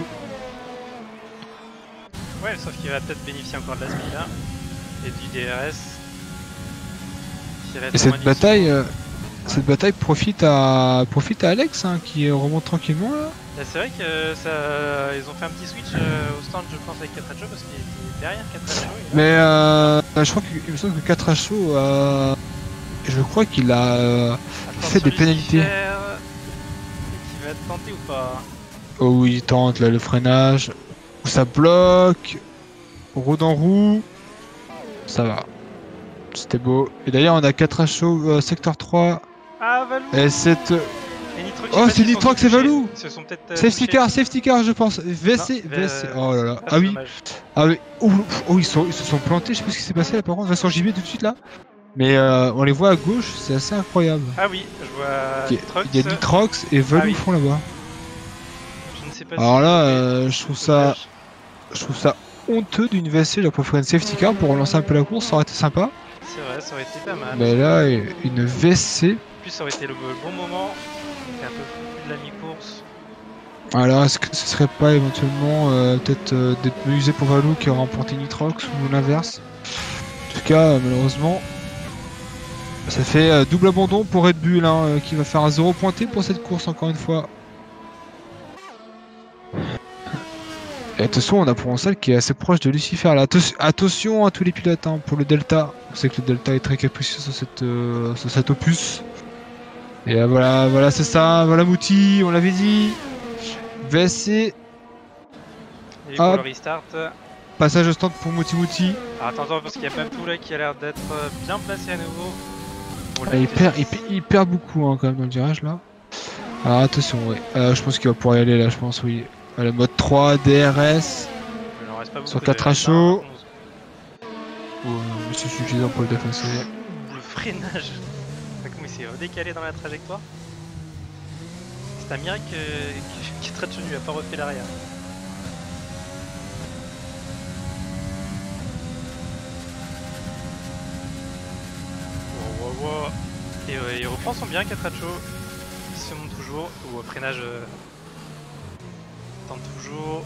S1: Ouais, sauf qu'il va peut-être bénéficier encore de la S M I là. Et du D R S. Qui va être
S2: Et
S1: au
S2: cette
S1: moins dix
S2: bataille,
S1: secondes.
S2: euh, cette bataille profite à profite à Alex hein, qui remonte tranquillement là.
S1: Là, c'est vrai que ça, ils ont fait un petit switch euh, au stand, je pense, avec Catracho parce qu'il était derrière Catracho.
S2: Mais euh, je crois qu'il me semble que quatre H O, euh, je crois qu'il a euh, fait des pénalités.
S1: Qui va être tenté ou pas?
S2: Oh oui, il tente là le freinage. Ça bloque. Roue dans roue. Ça va. C'était beau. Et d'ailleurs, on a quatre H O euh, secteur trois.
S1: Ah, Valou!
S2: Et cette.
S1: Et Nitrox,
S2: Oh,
S1: je sais pas
S2: c'est
S1: s'ils sont
S2: Nitrox, c'est
S1: touchés.
S2: Valou!
S1: Ils se sont peut-être. euh,
S2: Safety
S1: touchés.
S2: car, safety car, je pense. V C,
S1: Non,
S2: V C.
S1: euh,
S2: Oh là là.
S1: ah,
S2: Ah
S1: c'est
S2: oui.
S1: dommage.
S2: Ah oui. Oh, oh, ils, sont, ils se sont plantés. Je sais pas ce qui s'est passé là par contre. Vincent J B tout de suite là. Mais euh, on les voit à gauche. C'est assez incroyable.
S1: Ah oui, je vois
S2: Il y
S1: Nitrox.
S2: a- il y a Nitrox et Valou
S1: Ah oui.
S2: font là-bas.
S1: Je ne sais pas
S2: Alors
S1: si
S2: là,
S1: ils ont fait
S2: euh, je trouve
S1: le
S2: ça,
S1: doublage.
S2: je trouve ça honteux d'une V C. J'ai préféré une safety car pour relancer un peu la course. Ça aurait été sympa.
S1: C'est vrai, ça aurait été pas mal.
S2: Mais là, une V C.
S1: En plus, ça aurait été le bon moment. Donc un peu plus de la mi-course.
S2: Alors, est-ce que ce serait pas éventuellement euh, peut-être euh, d'être mieux usé pour Valou qui a remporté Nitrox ou l'inverse? En tout cas, euh, malheureusement, ça fait euh, double abandon pour Red Bull hein, euh, qui va faire un zéro pointé pour cette course encore une fois. Et attention, on a Provençal qui est assez proche de Lucifer là. Atten- attention à tous les pilotes hein, pour le Delta. On sait que le Delta est très capricieux sur cette, euh, sur cette opus. Et euh, voilà, voilà, c'est ça. Voilà Mouti, on l'avait dit. V S C,
S1: Et pour
S2: Hop.
S1: le restart.
S2: passage au stand pour Mouti Mouti.
S1: Alors attention parce qu'il y a Babtou là qui a l'air d'être euh, bien placé à nouveau. Pour
S2: Ah, il,
S1: le
S2: perd,
S1: T six.
S2: il, il perd beaucoup hein, quand même dans le virage là. Alors attention, ouais. Euh, je pense qu'il va pouvoir y aller là, je pense, oui. Voilà, mode trois, D R S.
S1: Il en reste pas beaucoup.
S2: Sur
S1: de
S2: quatre
S1: restart,
S2: H O.
S1: hein, onze.
S2: Oh, mais c'est suffisant pour le défoncer.
S1: Ouh, le freinage. Comment il s'est redécalé dans la trajectoire. C'est un miracle que Catracho lui a pas refait l'arrière. Wow, wow, wow. Et euh, il reprend son bien Catracho. Il se monte toujours. Ou au freinage. Euh... Tente toujours.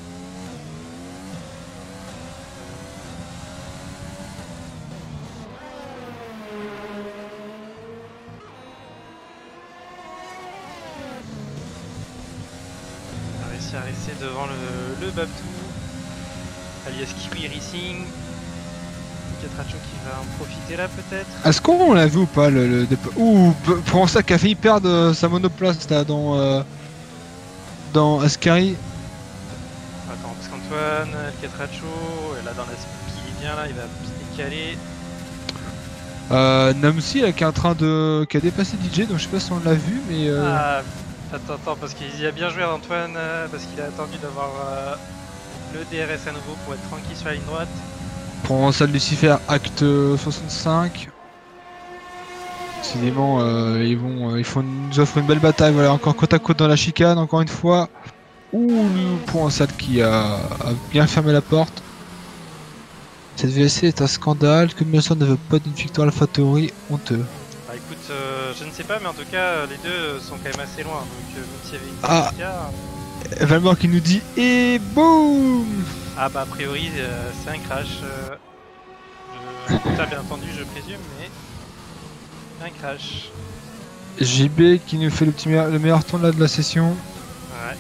S1: On a réussi à rester devant le, le Babtou. Alias Kiwi Racing. Catracho qui va en profiter là peut-être.
S2: Est-ce qu'on l'a vu ou pas le, le dépo- Ouh, pour ça qui a failli perdre euh, sa monoplace là dans euh, dans Ascari.
S1: Attends, parce qu'Antoine, le Catracho, et là dans la speed, il est bien là, il va se décaler.
S2: Euh, Namsi là, qui est en train de qui a dépassé D J, donc je sais pas si on l'a vu, mais euh,
S1: Ah, attends, attends, parce qu'il y a bien joué Antoine, euh, parce qu'il a attendu d'avoir euh, le D R S à nouveau pour être tranquille sur la ligne droite.
S2: Provençal Lucifer, acte soixante-cinq. Décidément, euh, ils vont, euh, ils font, nous offrent une belle bataille. Voilà, encore côte à côte dans la chicane, encore une fois. Ouh, le Provençal qui a, a bien fermé la porte. Cette V S C est un scandale. Que Milson ne veut pas d'une victoire AlphaTauri, honteux.
S1: Bah écoute, euh, je ne sais pas, mais en tout cas, les deux sont quand même assez loin. Donc, euh, même s'il y avait une
S2: Ah.
S1: petite écart-
S2: Valmore qui nous dit et boum.
S1: Ah bah a priori, euh, c'est un crash. Euh, je... Ça, bien entendu, je présume, mais un crash.
S2: J B qui nous fait le, petit meilleur, le meilleur tour là de la session.
S1: Ouais.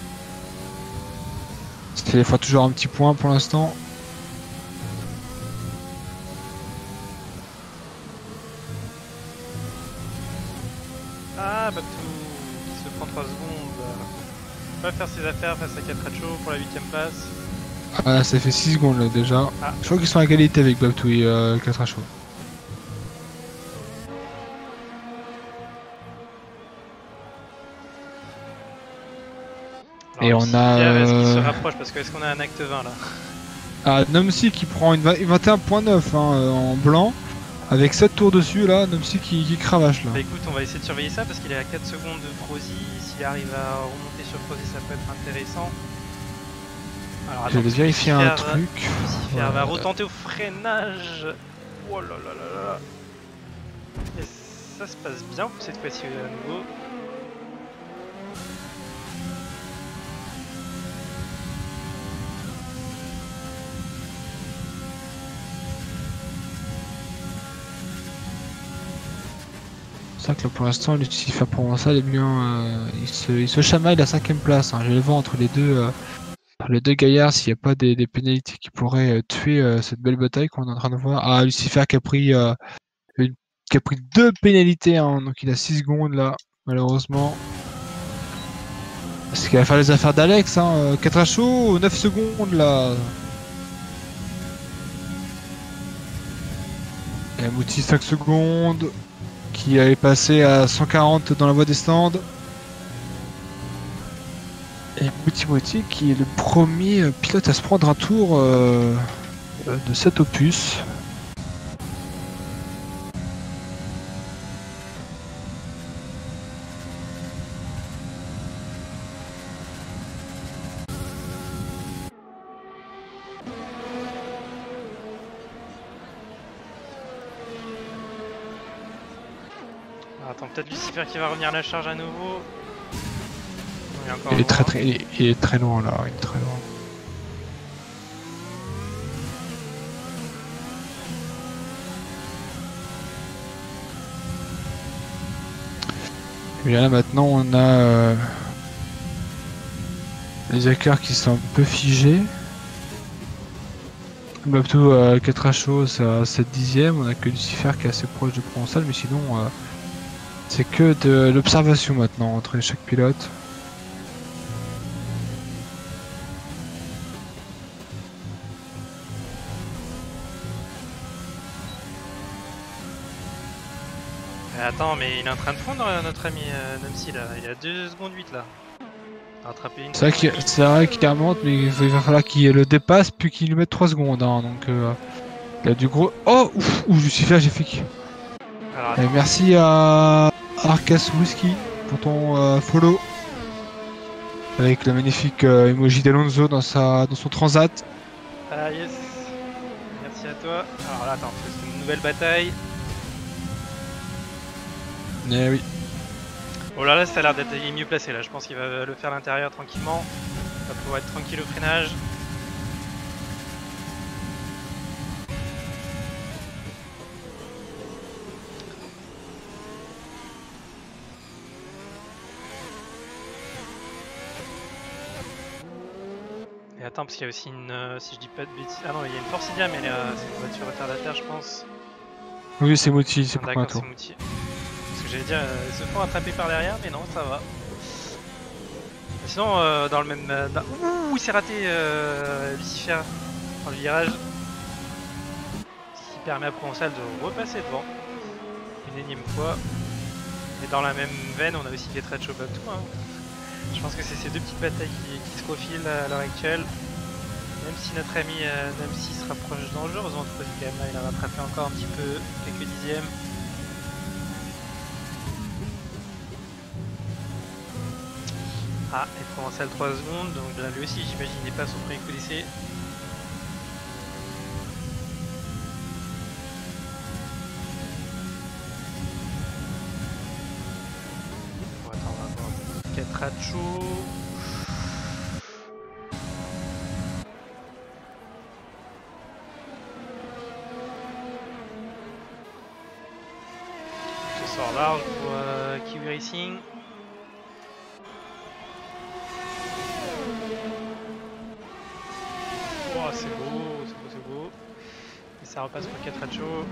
S2: Il fera toujours un petit point pour l'instant.
S1: Ah, Babtou qui se prend trois secondes. Il va faire ses affaires face à Catracho pour la huitième place.
S2: Ah, ça fait six secondes là déjà.
S1: Ah.
S2: Je crois qu'ils sont à égalité avec Babtou et euh, quatre H O.
S1: Alors,
S2: Et
S1: ici,
S2: on a,
S1: Pierre, est-ce qu'il se
S2: euh,
S1: rapproche parce que est-ce qu'on a un acte vingt là?
S2: Ah, Nomsi qui prend une vingt et un point neuf hein, euh, en blanc. avec sept tours dessus là, Nomsi qui, qui cravache là.
S1: Bah écoute, on va essayer de surveiller ça parce qu'il est à quatre secondes de Frozy. S'il arrive à remonter sur Frozy, ça peut être intéressant. Alors
S2: Je vais vérifier un truc.
S1: Lucifer ouais. va retenter au freinage. Oh là là là là. Et ça se passe bien cette fois-ci à nouveau.
S2: C'est vrai que là, pour l'instant, Lucifer Provençal est bien. Euh, il, se, il se chamaille la cinquième place. Hein. Je vais le voir entre les deux, euh, les deux gaillards s'il n'y a pas des, des pénalités qui pourraient euh, tuer euh, cette belle bataille qu'on est en train de voir. Ah, Lucifer qui a pris, euh, une, qui a pris deux pénalités, hein, donc il a six secondes là, malheureusement. Parce qu'il va faire les affaires d'Alex, hein, quatre à chaud, neuf secondes là. Et Mouti cinq secondes. Qui est passé à cent quarante dans la voie des stands. Et Mouti Mouti qui est le premier pilote à se prendre un tour euh, de cet opus.
S1: Attends, peut-être Lucifer qui va revenir à la charge à nouveau. Il est, encore
S2: il est très très, il est, il est très loin là, il est très loin. Et bien là maintenant on a euh, les hackers qui sont un peu figés. Mapto à quatre à chaud, c'est à sept dixièmes, on a que Lucifer qui est assez proche de Provençal, mais sinon euh, c'est que de l'observation maintenant entre chaque pilote.
S1: Attends, mais il est en train de fondre notre ami euh, Nomsi là, il a deux secondes huit là.
S2: C'est vrai qu'il remonte, mais il va falloir qu'il le dépasse puis qu'il lui mette trois secondes. Hein, donc euh, il a du gros. Oh ouf, ouf, je suis fait, j'ai fait. Et merci à Arcas Whisky pour ton euh, follow. Avec le magnifique euh, emoji d'Alonso dans, sa... dans son transat.
S1: Ah yes, merci à toi. Alors là, attends, c'est une nouvelle bataille.
S2: Eh oui.
S1: Oh là là, ça a l'air d'être mieux placé là. Je pense qu'il va le faire à l'intérieur tranquillement. Il va pouvoir être tranquille au freinage. Et attends, parce qu'il y a aussi une. Euh, si je dis pas de bêtises. Ah non, il y a une Forcidia, mais euh, c'est une voiture retardataire, je pense.
S2: Oui, c'est Mouti, c'est
S1: ah,
S2: pour un tour.
S1: Mouti. Parce que j'allais dire, euh, ils se font attraper par derrière, mais non, ça va. Sinon, euh, dans le même. Euh, dans... Ouh, il s'est raté euh, Lucifer dans le virage. Ce qui permet à Provençal de repasser devant. Une énième fois. Mais dans la même veine, on a aussi les traits de Chopin tout. Hein. Je pense que c'est ces deux petites batailles qui, qui se profilent à l'heure actuelle. Même si notre ami euh, Nomsi se rapproche dangereusement de quand même là, il a rattrapé encore un petit peu, quelques dixièmes. Ah, et Provençal trois secondes, donc là lui aussi j'imagine il n'est pas son premier coup d'essai. Bon, attends, on va voir. quatre à chaud. Je sors large pour euh, Kiwi Racing. Oh, c'est beau, c'est beau, c'est beau. Et ça repasse pour quatre à chaud.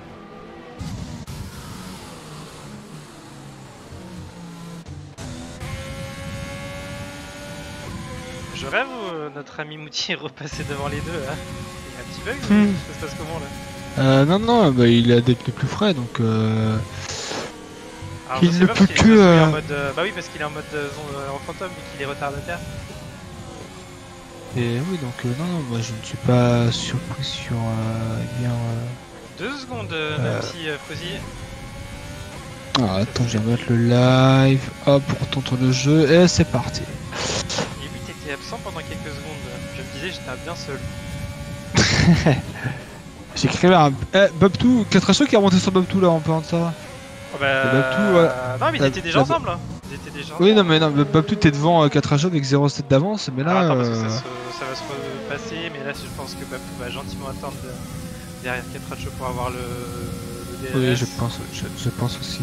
S1: Je rêve où euh, notre ami Mouti est repassé devant les deux là. Il y a un petit bug, hmm. Ça se passe comment là?
S2: Euh, non, non, bah, il a des pneus plus frais donc. Euh...
S1: Alors,
S2: il ne peut que. Euh...
S1: En mode, euh... Bah oui, parce qu'il est en mode euh, en fantôme vu qu'il est retardataire.
S2: Et oui, donc euh, non, non, moi je ne suis pas surpris sur euh, bien, euh,
S1: deux secondes, euh,
S2: Euh.
S1: même si euh, Frozy.
S2: Ah, attends, je vais mettre le live. Hop, pour tenter le jeu. Et c'est parti.
S1: Et oui, t'étais absent pendant quelques secondes. Je me disais, j'étais bien seul.
S2: J'ai créé un. Eh, Babtou, quatre H qui a monté sur Babtou là en parlant de ça.
S1: Oh bah...
S2: Le Babtou, ouais.
S1: Non, mais ils
S2: La-
S1: étaient déjà
S2: la-
S1: ensemble. Là. Ils étaient déjà
S2: Oui, non,
S1: ensemble.
S2: mais non, mais Babtou t'es devant euh, quatre H avec zéro sept d'avance, mais là.
S1: Alors, attends, parce que
S2: euh,
S1: ça, se- ça va se repasser, mais là, je pense que Babtou va gentiment attendre de- derrière quatre H pour avoir le, le D R S.
S2: Oui, je pense, je, je pense aussi.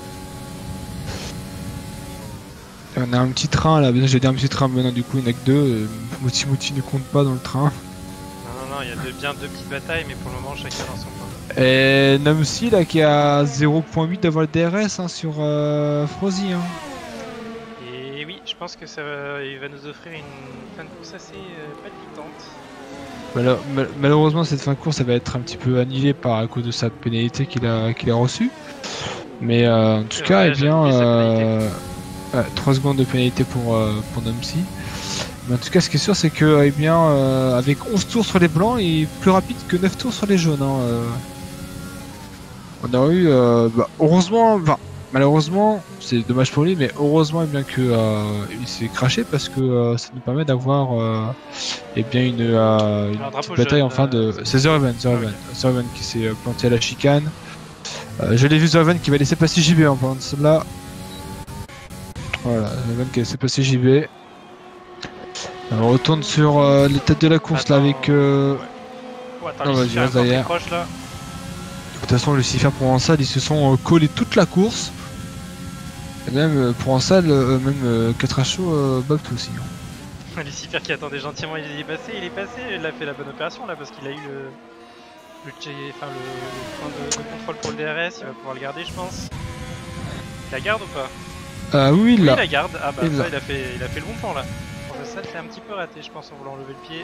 S2: Et on a un petit train là, j'ai dit un petit train, mais non, du coup, il n'y en a que deux. euh, Mouti Mouti ne compte pas dans le train.
S1: Non, non, non, il y a de, bien deux petites batailles, mais pour le moment, chacun dans son coin.
S2: Et Namsi là qui a zéro virgule huit d'avoir le D R S hein, sur euh, Frozy. Hein.
S1: Et oui, je pense que ça va, il va nous offrir une fin de course assez euh, palpitante.
S2: Mal- mal- malheureusement, cette fin de course, ça va être un petit peu annihilée par à cause de sa pénalité qu'il a, qu'il a reçue. Mais euh, en tout
S1: C'est
S2: cas,
S1: vrai,
S2: eh
S1: j'ai
S2: bien,
S1: oublié sa
S2: euh, ouais, trois secondes de pénalité pour, euh, pour Namsi. Mais en tout cas, ce qui est sûr, c'est que, eh bien, euh, avec onze tours sur les blancs, il est plus rapide que neuf tours sur les jaunes. Hein, euh. On a eu, euh, bah, heureusement, bah, malheureusement, c'est dommage pour lui, mais heureusement, eh bien que euh, il s'est craché parce que euh, ça nous permet d'avoir, euh, eh bien, une, euh, une
S1: Alors, drapeau
S2: petite bataille
S1: jaune,
S2: en fin de.
S1: euh,
S2: C'est Zervan, Zervan, Zervan qui s'est euh, planté à la chicane. Euh, je l'ai vu Zervan qui va laisser passer J B en parlant de cela. Voilà, Zervan qui a laissé passer J B. On retourne sur euh, les têtes de la course là
S1: Attends,
S2: avec. Euh...
S1: ouais. Oh, attends,
S2: Non,
S1: les
S2: vas-y,
S1: Lucifer
S2: reste
S1: encore très
S2: derrière.
S1: proche là.
S2: De toute façon, Lucifer Provençal, ils se sont euh, collés toute la course. Et même euh, Provençal, euh, même euh, quatre H O, euh, Babtou aussi. Hein.
S1: Lucifer qui attendait gentiment, il est passé, il est passé, il a fait la bonne opération là parce qu'il a eu le, le, J- enfin, le, le point de, de contrôle pour le D R S, il va pouvoir le garder je pense. Il la garde ou pas?
S2: Ah oui,
S1: Oui, il
S2: là.
S1: la garde, ah bah
S2: Il
S1: ça
S2: l'a.
S1: il a, fait, il a fait le bon plan là. Ça le fait un petit peu raté je pense en voulant lever le pied.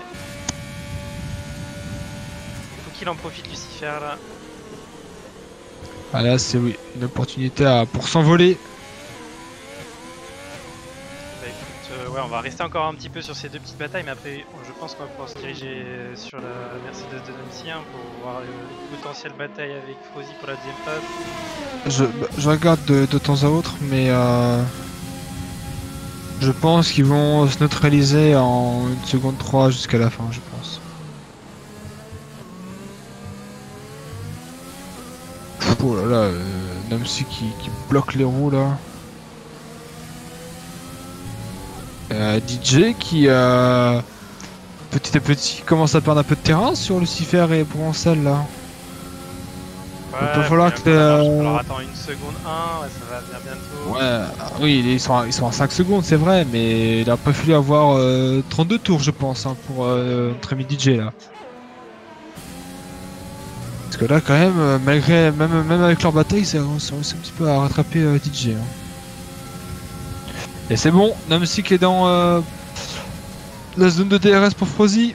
S1: Il faut qu'il en profite Lucifer là.
S2: Ah là, c'est oui, une opportunité à... pour s'envoler.
S1: Bah écoute, euh, ouais, on va rester encore un petit peu sur ces deux petites batailles, mais après, je pense qu'on va pouvoir se diriger sur la Mercedes de Namsien pour voir le potentiel bataille avec Frozy pour la deuxième phase.
S2: Je, bah, je regarde de, de temps à autre, mais euh, je pense qu'ils vont se neutraliser en une seconde trois jusqu'à la fin, je pense. Oh là là, euh, Namsi qui, qui bloque les roues là. Euh, D J qui euh, petit à petit commence à perdre un peu de terrain sur Lucifer et Provençal là.
S1: Ouais,
S2: Il va falloir
S1: faut
S2: que
S1: bien qu'on marche.
S2: euh,
S1: Alors attends, une seconde un, ouais, ça va venir bientôt.
S2: Ouais, oui, ils sont, à, ils sont à cinq secondes, c'est vrai, mais il a pas fallu avoir euh, trente-deux tours, je pense, hein, pour euh, notre ami D J là. Parce que là, quand même, euh, malgré, même, même avec leur bataille, c'est réussi un petit peu à rattraper euh, D J. Hein. Et c'est bon, Namsi qui est dans euh, la zone de D R S pour Frozy.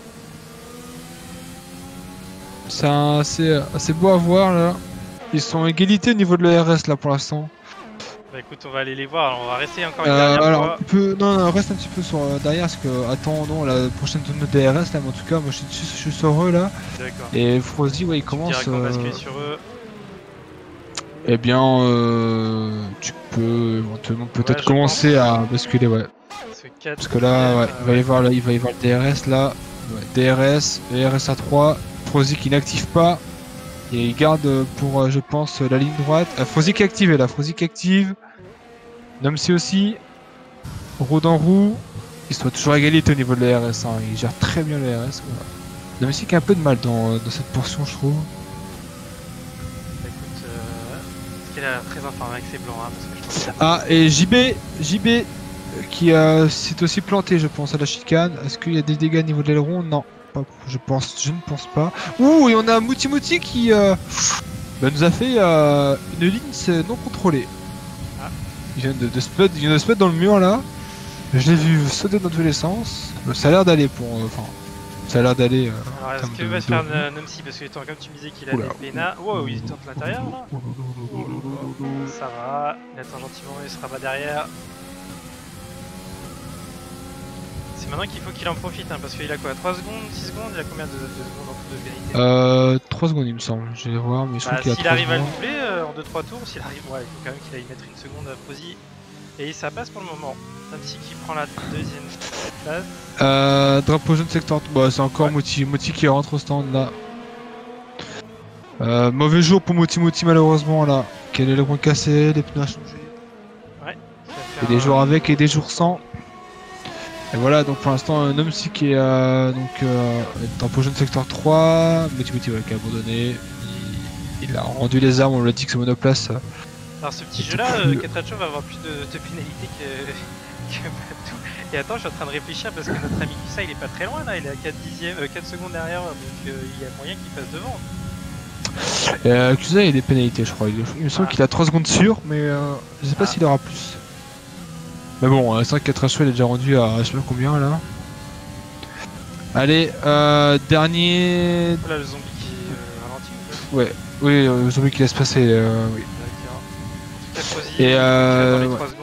S2: C'est assez, assez beau à voir là. Ils sont en égalité au niveau de l'E R S là pour l'instant.
S1: Bah écoute, on va aller les voir, alors on va rester encore une
S2: Euh,
S1: dernière
S2: alors,
S1: fois.
S2: un peu, non, non, reste un petit peu sur euh, derrière parce que attendons la prochaine zone de D R S là, mais en tout cas, moi je suis, je suis sur eux là.
S1: D'accord.
S2: Et Frozy, ouais, il
S1: Tu me
S2: commence.
S1: diras qu'on va
S2: Euh,
S1: basculer sur eux.
S2: eh bien, euh, tu peux éventuellement peut-être
S1: Ouais, je
S2: commencer
S1: pense.
S2: à basculer, ouais.
S1: Ce quatre,
S2: Parce que là, ouais, il va y avoir, là, il va y avoir le D R S là. Ouais, D R S, D R S A trois, Frozy qui n'active pas. Et il garde euh, pour, euh, je pense, la ligne droite. Ah, Frozy qui est activé là, Frozy qui active. Namsi aussi. Roue dans roue. Ils sont toujours à égalité au niveau de l'E R S. Hein. Ils gèrent très bien l'E R S. Voilà. Namsi qui a un peu de mal dans, dans cette portion, je trouve.
S1: Bah écoute, euh, parce qu'elle a l'air très informée avec ses blancs, hein, parce que je pense que...
S2: Ah, et J B, J B euh, qui euh, s'est aussi planté, je pense, à la chicane. Est-ce qu'il y a des dégâts au niveau de l'aileron? Non. Pas, je pense, je ne pense pas. Ouh, et on a Mouti Mouti qui euh, bah, nous a fait euh, une ligne non contrôlée.
S1: Ah.
S2: Il vient de, de se mettre, il vient de se mettre dans le mur là. Je l'ai vu sauter dans tous les sens. Ça a l'air d'aller pour. euh, Enfin, ça a l'air d'aller. Euh,
S1: Alors est-ce
S2: termes
S1: que
S2: de-
S1: va se
S2: de
S1: faire
S2: roue.
S1: euh, Namsi? Parce que attends, comme tu me disais qu'il a
S2: Oula.
S1: des pénas... Wow, il tente l'intérieur là. Ça va, il attend gentiment, il se rabat derrière. C'est maintenant qu'il faut qu'il en profite, hein, parce qu'il a quoi, trois secondes, six secondes? Il a combien de, de secondes en tout de vérité?
S2: Euh, euh, trois secondes, il me semble. Je vais voir, mais je
S1: Bah,
S2: crois qu'il a
S1: s'il
S2: trois
S1: arrive à le
S2: secondes.
S1: doubler euh, en deux trois tours, s'il arrive, ouais, il faut quand même qu'il aille mettre une seconde à Frozy. Et ça passe pour le moment. Tamsi qui prend la deuxième place.
S2: Euh, drapeau jaune secteur. Bah, c'est encore
S1: Ouais.
S2: Moti. Moti qui rentre au stand là. Euh, mauvais jour pour Moti Moti malheureusement là. Quel est le point cassé, les pneus à changer.
S1: Ouais.
S2: Et des jours avec et des jours sans. Et voilà, donc pour l'instant, un homme qui est euh, donc euh, drapeau jaune secteur trois. Moti Moti ouais, qui a abandonné. Il, il a rendu les armes, on l'a dit que c'est monoplace.
S1: Alors ce petit
S2: C'était
S1: jeu là,
S2: plus-
S1: euh, Catracho va avoir plus de, de pénalités que, que Batou. Et attends, je suis en train de réfléchir parce que notre ami Kusa il est pas très loin là, il est à quatre, dixièmes, euh, quatre secondes derrière, donc euh, il y a moyen qu'il passe devant.
S2: Euh, Kusa, il a des pénalités, je crois. Il, il me semble
S1: Ah.
S2: qu'il a trois secondes sûres, mais euh, je sais pas
S1: Ah.
S2: s'il aura plus. Mais bon, euh, c'est vrai que quatre H il est déjà rendu à je sais pas combien là. Allez, euh, dernier.
S1: Là le zombie qui est euh, ralenti ou pas
S2: Ouais, oui, euh, le zombie qui laisse passer. Euh, oui.
S1: D'accord. En tout cas, Frozy,
S2: Et
S1: qui va
S2: euh,
S1: dans les
S2: ouais.
S1: trois secondes.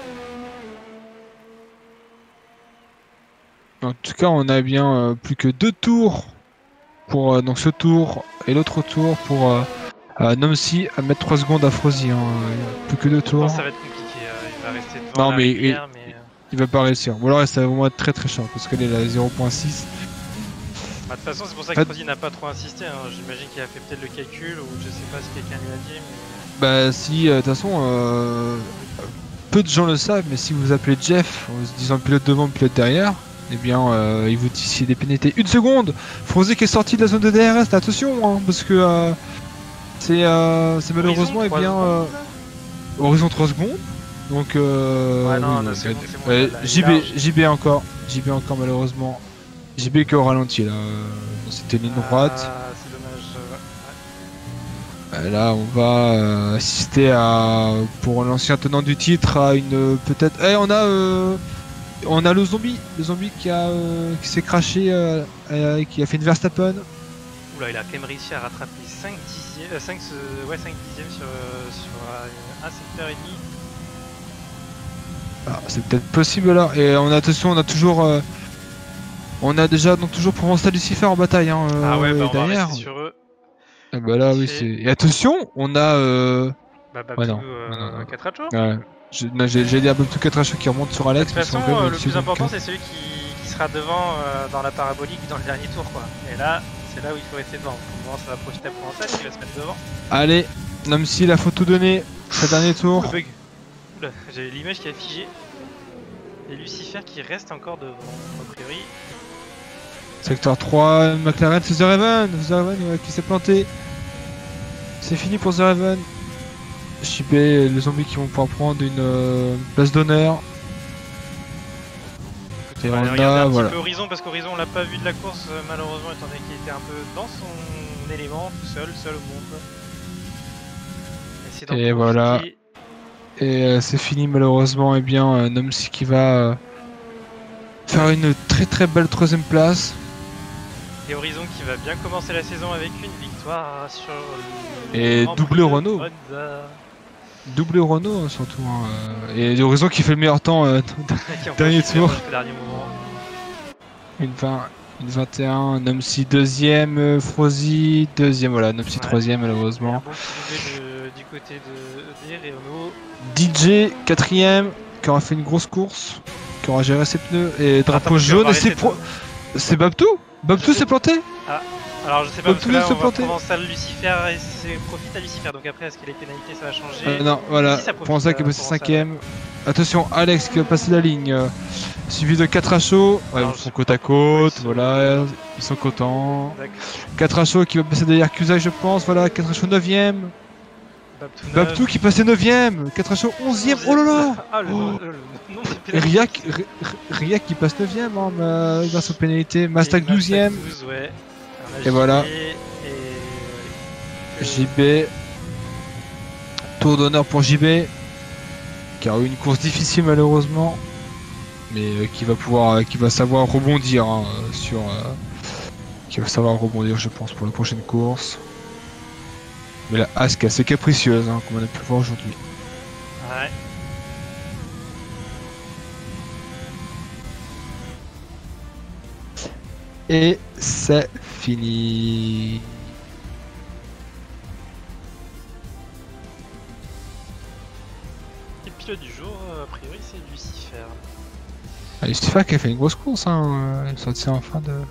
S2: En tout cas, on a bien euh, plus que deux tours pour euh, donc ce tour et l'autre tour pour euh, euh, Nomsi à mettre trois secondes à Frozy. Hein. Euh, plus que deux
S1: Je pense
S2: tours.
S1: que ça va être compliqué, euh, il va rester devant
S2: Non,
S1: la
S2: mais-
S1: régulière, mais... euh,
S2: Il va pas réussir. Ou alors ça va vraiment être très très chiant parce qu'elle est à zéro virgule six.
S1: bah, de toute façon, c'est pour ça
S2: En
S1: que
S2: fait-
S1: Frozy n'a pas trop insisté. Hein. J'imagine qu'il a fait peut-être le calcul, ou je sais pas si quelqu'un lui a dit, mais...
S2: Bah si, euh, de toute façon, euh, peu de gens le savent, mais si vous appelez Jeff en se disant pilote devant, pilote derrière, eh bien euh, il vous dit s'il y a des pénalités. Une seconde Frozy qui est sorti de la zone de D R S, attention, hein, parce que euh, c'est euh, c'est malheureusement,
S1: Horizon,
S2: eh
S1: trois
S2: bien, euh,
S1: secondes,
S2: horizon trois secondes. Donc, euh,
S1: Ouais, non,
S2: oui,
S1: là,
S2: oui,
S1: c'est
S2: bah,
S1: bon, c'est bon,
S2: euh,
S1: il a- il
S2: J B,
S1: large.
S2: J B encore, J B encore malheureusement. J B qui est au ralenti là, euh, c'était une ligne droite.
S1: Ah, c'est dommage. euh, ouais.
S2: Euh, Là, on va euh, assister à, pour l'ancien tenant du titre, à une euh, peut-être. Eh, on a, euh, on a le zombie, le zombie qui a, euh, qui s'est craché, euh, euh, qui a fait une Verstappen.
S1: Oula, il a quand même réussi à rattraper cinq dixièmes, euh, cinq, euh, ouais, cinq dixièmes sur, euh, sur euh, un secteur et demi.
S2: Ah, c'est peut-être possible là. Et on a attention, on a toujours, euh, on a déjà donc toujours Provençal Lucifer en bataille. Hein, euh,
S1: Ah ouais, bah on va
S2: derrière.
S1: rester sur eux.
S2: Ah bah là, oui,
S1: Fait.
S2: c'est. Et attention, on a. Euh...
S1: Bah
S2: Ouais,
S1: Babtou,
S2: non.
S1: euh,
S2: Non, non, non.
S1: Catracho.
S2: Ouais. Je- non, J'ai j'ai dit un peu plus quatre H qui remonte sur
S1: De
S2: Alex.
S1: toute
S2: mais ils sont
S1: façon,
S2: quand même
S1: euh,
S2: une
S1: le plus
S2: seconde
S1: important,
S2: quinze.
S1: c'est celui qui, qui sera devant euh, dans la parabolique dans le dernier tour, quoi. Et là, c'est là où il faut rester devant. Pour ça va profiter à Provençal qui va se mettre devant.
S2: Allez, Nomsi, la photo donnée, ce dernier
S1: Ouh,
S2: tour.
S1: le bug. Oula, j'avais l'image qui a figé. Et Lucifer qui reste encore devant, a priori.
S2: Secteur trois, McLaren, c'est The Raven, The Raven ouais, qui s'est planté. C'est fini pour The Raven. J B, les zombies qui vont pouvoir prendre une euh, place d'honneur.
S1: On
S2: Et
S1: va aller
S2: on
S1: regarder
S2: a,
S1: un petit
S2: voilà.
S1: peu Horizon parce qu'Horizon on l'a pas vu de la course euh, malheureusement étant donné qu'il était un peu dans son élément, tout seul, seul au monde. Essayer d'en
S2: Et
S1: profiter.
S2: voilà. Et euh, c'est fini malheureusement, et bien euh, Nomsi qui va euh, faire une très très belle troisième place.
S1: Et Horizon qui va bien commencer la saison avec une victoire sur le
S2: Et
S1: Grand
S2: doublé
S1: Prix de
S2: Renault.
S1: Monza.
S2: Doublé Renault hein, surtout. Hein, euh, et Horizon qui fait le meilleur temps. Euh,
S1: Qui en
S2: Dernier
S1: profite
S2: tour.
S1: jusqu'au dernier moment.
S2: une, vingt, une vingt et un, Nomsi deuxième, euh, Frozy deuxième, voilà, Nomsi
S1: Ouais.
S2: troisième
S1: Et un
S2: malheureusement.
S1: bon petit doublé de- du côté de, des Renault.
S2: D J quatrième, qui aura fait une grosse course, qui aura géré ses pneus, et drapeau
S1: Attends, parce qu'on
S2: jaune,
S1: va
S2: et c'est
S1: rester
S2: pro... C'est Babtou Babtou
S1: Je-
S2: s'est planté.
S1: Alors je sais pas
S2: Faut
S1: parce
S2: que
S1: que là
S2: tout se
S1: on va
S2: planter.
S1: Provençal Lucifer et c'est profite à Lucifer donc après est-ce que les pénalités ça va changer?
S2: Euh, non, voilà,
S1: Si, ça profite
S2: Provençal qui est
S1: à
S2: passé
S1: Provençal.
S2: cinquième. Attention, Alex qui va passer la ligne, euh, suivi de quatre H O. Ouais,
S1: Alors,
S2: ils
S1: je
S2: sont
S1: sais
S2: côte
S1: pas
S2: à
S1: pourquoi
S2: côte,
S1: ils sont-
S2: voilà, ils sont contents.
S1: D'accord.
S2: quatre H O qui va passer derrière Kusa, je pense, voilà, quatre H O neuvième.
S1: Babtou,
S2: Babtou qui passait neuvième, quatre H O onzième, oh là là.
S1: Ah le
S2: Oh.
S1: nom, le nom des
S2: Et
S1: pénalités.
S2: Riak, Ri- Ri- Riak qui passe neuvième hein, mais grâce aux pénalités. Mastak
S1: Et
S2: douzième.
S1: douze, ouais. On a
S2: Et voilà.
S1: J B et-
S2: J B. Tour d'honneur pour J B. Qui a eu une course difficile malheureusement. Mais euh, qui va pouvoir, euh, qui va savoir rebondir hein, euh, sur. euh, qui va savoir rebondir je pense pour la prochaine course. Mais la Ask est assez capricieuse hein, comme on a pu le voir aujourd'hui.
S1: Ouais.
S2: Et c'est fini.
S1: pilote du jour, a priori, c'est Lucifer.
S2: Ah, Lucifer qui a fait une grosse course, hein. Il est sorti en fin de.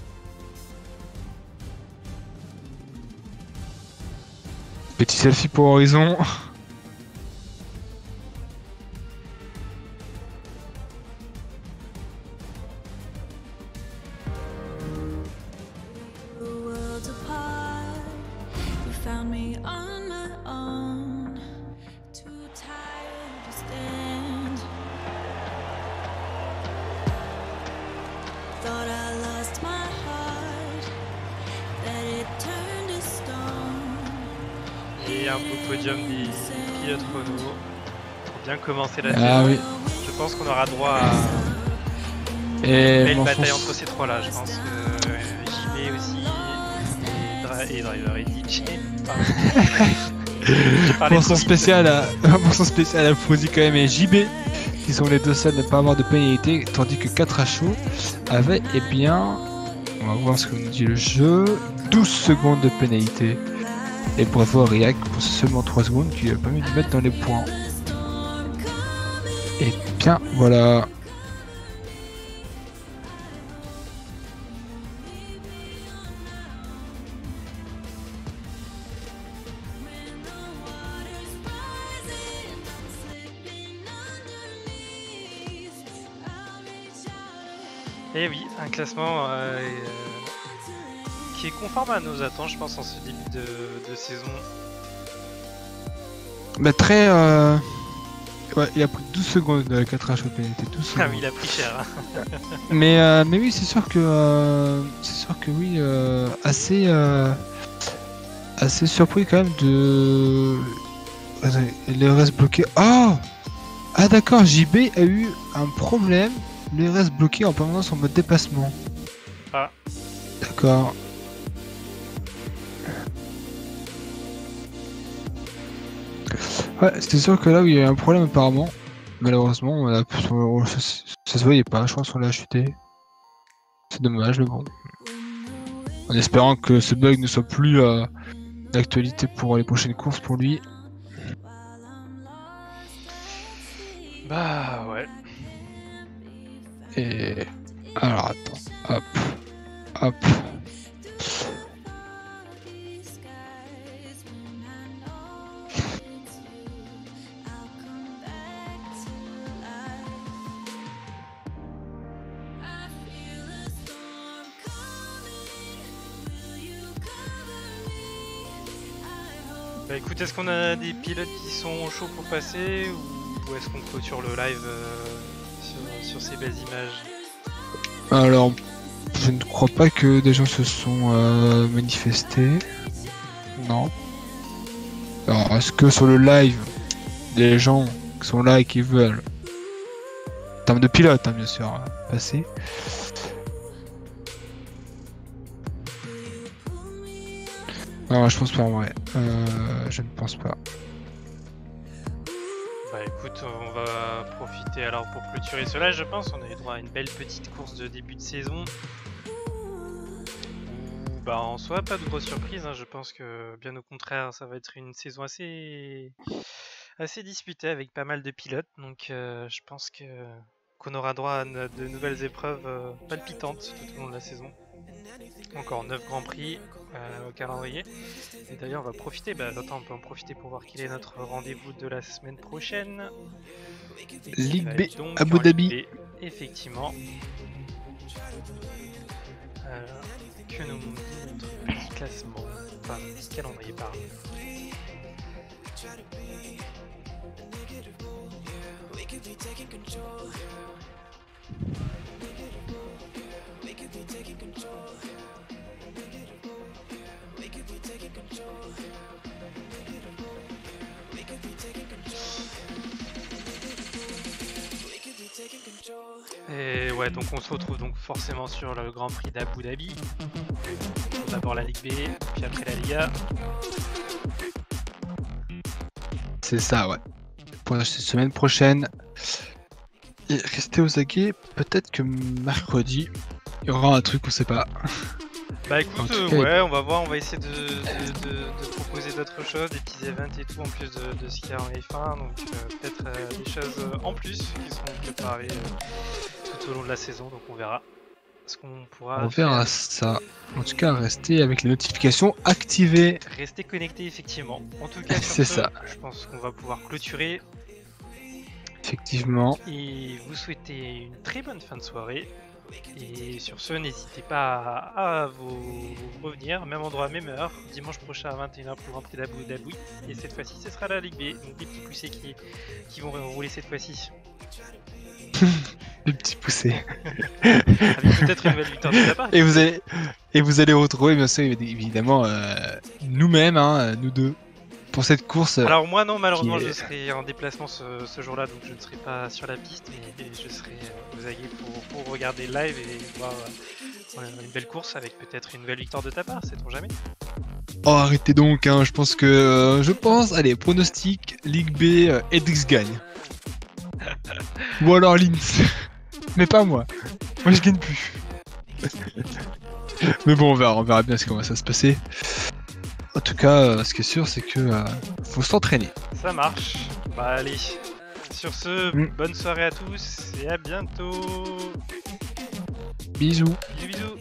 S2: Petit selfie pour Horizon.
S1: Et un beau podium des pilotes Renault pour bien commencer la saison.
S2: Ah oui.
S1: Je pense qu'on aura droit à
S2: Et
S1: une belle
S2: bon,
S1: bataille
S2: son-
S1: entre ces trois-là. Je pense que euh, J B aussi, et, Dra- et Driver et D J. Pardon. J'ai parlé
S2: Mention
S1: trop vite.
S2: spéciale à mention spéciale à Frozy quand même et J B qui sont les deux seuls à ne pas avoir de pénalité, tandis que quatre à chaud avait eh bien, on va voir ce que nous dit le jeu, douze secondes de pénalité. Et bravo à Riak pour seulement trois secondes qui lui a permis de mettre dans les points. Et bien voilà.
S1: Et oui, un classement euh, et, euh, qui est conforme à nos attentes, je pense, en ce début de, de saison.
S2: Bah très euh... ouais, il a pris douze secondes de quatre à chaud de pénalité, douze
S1: Ah
S2: secondes.
S1: oui, il a pris cher. Hein.
S2: Mais, euh, mais oui, c'est sûr que euh, c'est sûr que oui, euh, assez euh, assez surpris quand même de. Attendez, les restes bloqués. Oh ah d'accord, J B a eu un problème. Les restes bloqués en permanence en mode dépassement.
S1: Ah.
S2: D'accord. Ouais, c'était sûr que là où il y a eu un problème apparemment. Malheureusement, on a... ça, ça se voyait pas. Je pense qu'on l'a chuté. C'est dommage, mais bon. En espérant que ce bug ne soit plus euh, d'actualité pour les prochaines courses pour lui.
S1: Bah ouais.
S2: Et alors attends, hop, hop.
S1: Bah écoute, est-ce qu'on a des pilotes qui sont chauds pour passer ou est-ce qu'on clôture le live euh, sur, sur ces belles images?
S2: Alors, je ne crois pas que des gens se sont euh, manifestés. Non. Alors, est-ce que sur le live, les gens qui sont là et qui veulent, en termes de pilote, hein, bien sûr, hein, passer. Non, je pense pas en vrai. Euh, je ne pense pas.
S1: Bah écoute, on va profiter alors pour clôturer cela, je pense. On a eu droit à une belle petite course de début de saison. Où, bah en soi, pas de grosse surprise. Hein. Je pense que bien au contraire, ça va être une saison assez, assez disputée avec pas mal de pilotes. Donc euh, je pense que qu'on aura droit à de nouvelles épreuves euh, palpitantes tout au long de la saison. Encore neuf grands prix euh, au calendrier. Et d'ailleurs, on va profiter, bah, attends, on peut en profiter pour voir quel est notre rendez-vous de la semaine prochaine.
S2: Ligue
S1: Euh,
S2: B,
S1: donc,
S2: Abu
S1: en
S2: Dhabi.
S1: Ligue B, effectivement. Euh, que nous dit notre petit classement, enfin, petit calendrier, pardon. Et ouais, donc on se retrouve donc forcément sur le Grand Prix d'Abu Dhabi. D'abord la Ligue B, puis après la Liga.
S2: C'est ça, ouais. Pour la semaine prochaine. Et restez aux aguets, peut-être que mercredi, il y aura un truc, on sait pas.
S1: Bah écoute,
S2: En tout
S1: euh,
S2: cas,
S1: ouais, on va voir, on va essayer de, de, de, de proposer d'autres choses, des petits events et tout en plus de, de ce qu'il y a en F un, donc euh, peut-être euh, des choses euh, en plus qui seront préparées euh, tout au long de la saison, donc on verra ce qu'on pourra
S2: on verra
S1: faire.
S2: ça. En tout cas, restez avec les notifications activées.
S1: Restez connectés effectivement. En tout cas, sur
S2: C'est
S1: ce,
S2: ça.
S1: je pense qu'on va pouvoir clôturer
S2: Effectivement.
S1: et vous souhaiter une très bonne fin de soirée. Et sur ce, n'hésitez pas à, à vous revenir, même endroit, même heure, dimanche prochain à vingt et une heures pour rentrer d'Abu Dhabi. Et cette fois-ci, ce sera la Ligue B, donc des petits poussés qui, qui vont rouler cette fois-ci.
S2: Des petits poussés.
S1: Avec peut-être une nouvelle victoire de ta part.
S2: Et vous allez, et vous allez retrouver, bien sûr, évidemment, euh, nous-mêmes, hein, nous deux, pour cette course.
S1: Alors moi non, malheureusement
S2: qui est-
S1: je serai en déplacement ce, ce jour-là, donc je ne serai pas sur la piste, mais je serai euh, aux aguets pour, pour regarder le live et voir euh, une belle course avec peut-être une nouvelle victoire de ta part, sait-on jamais.
S2: Oh, arrêtez donc, hein, je pense que. euh, je pense, allez, pronostic, Ligue B, euh, Edix gagne. Ou alors Linz. Mais pas moi. Moi, je gagne plus. Mais bon, on verra, on verra bien ce comment ça va se passer. En tout cas, euh, ce qui est sûr, c'est que euh, faut s'entraîner.
S1: Ça marche. Bah allez. Sur ce,
S2: Mm.
S1: bonne soirée à tous et à bientôt.
S2: Bisous.
S1: Bisous bisous.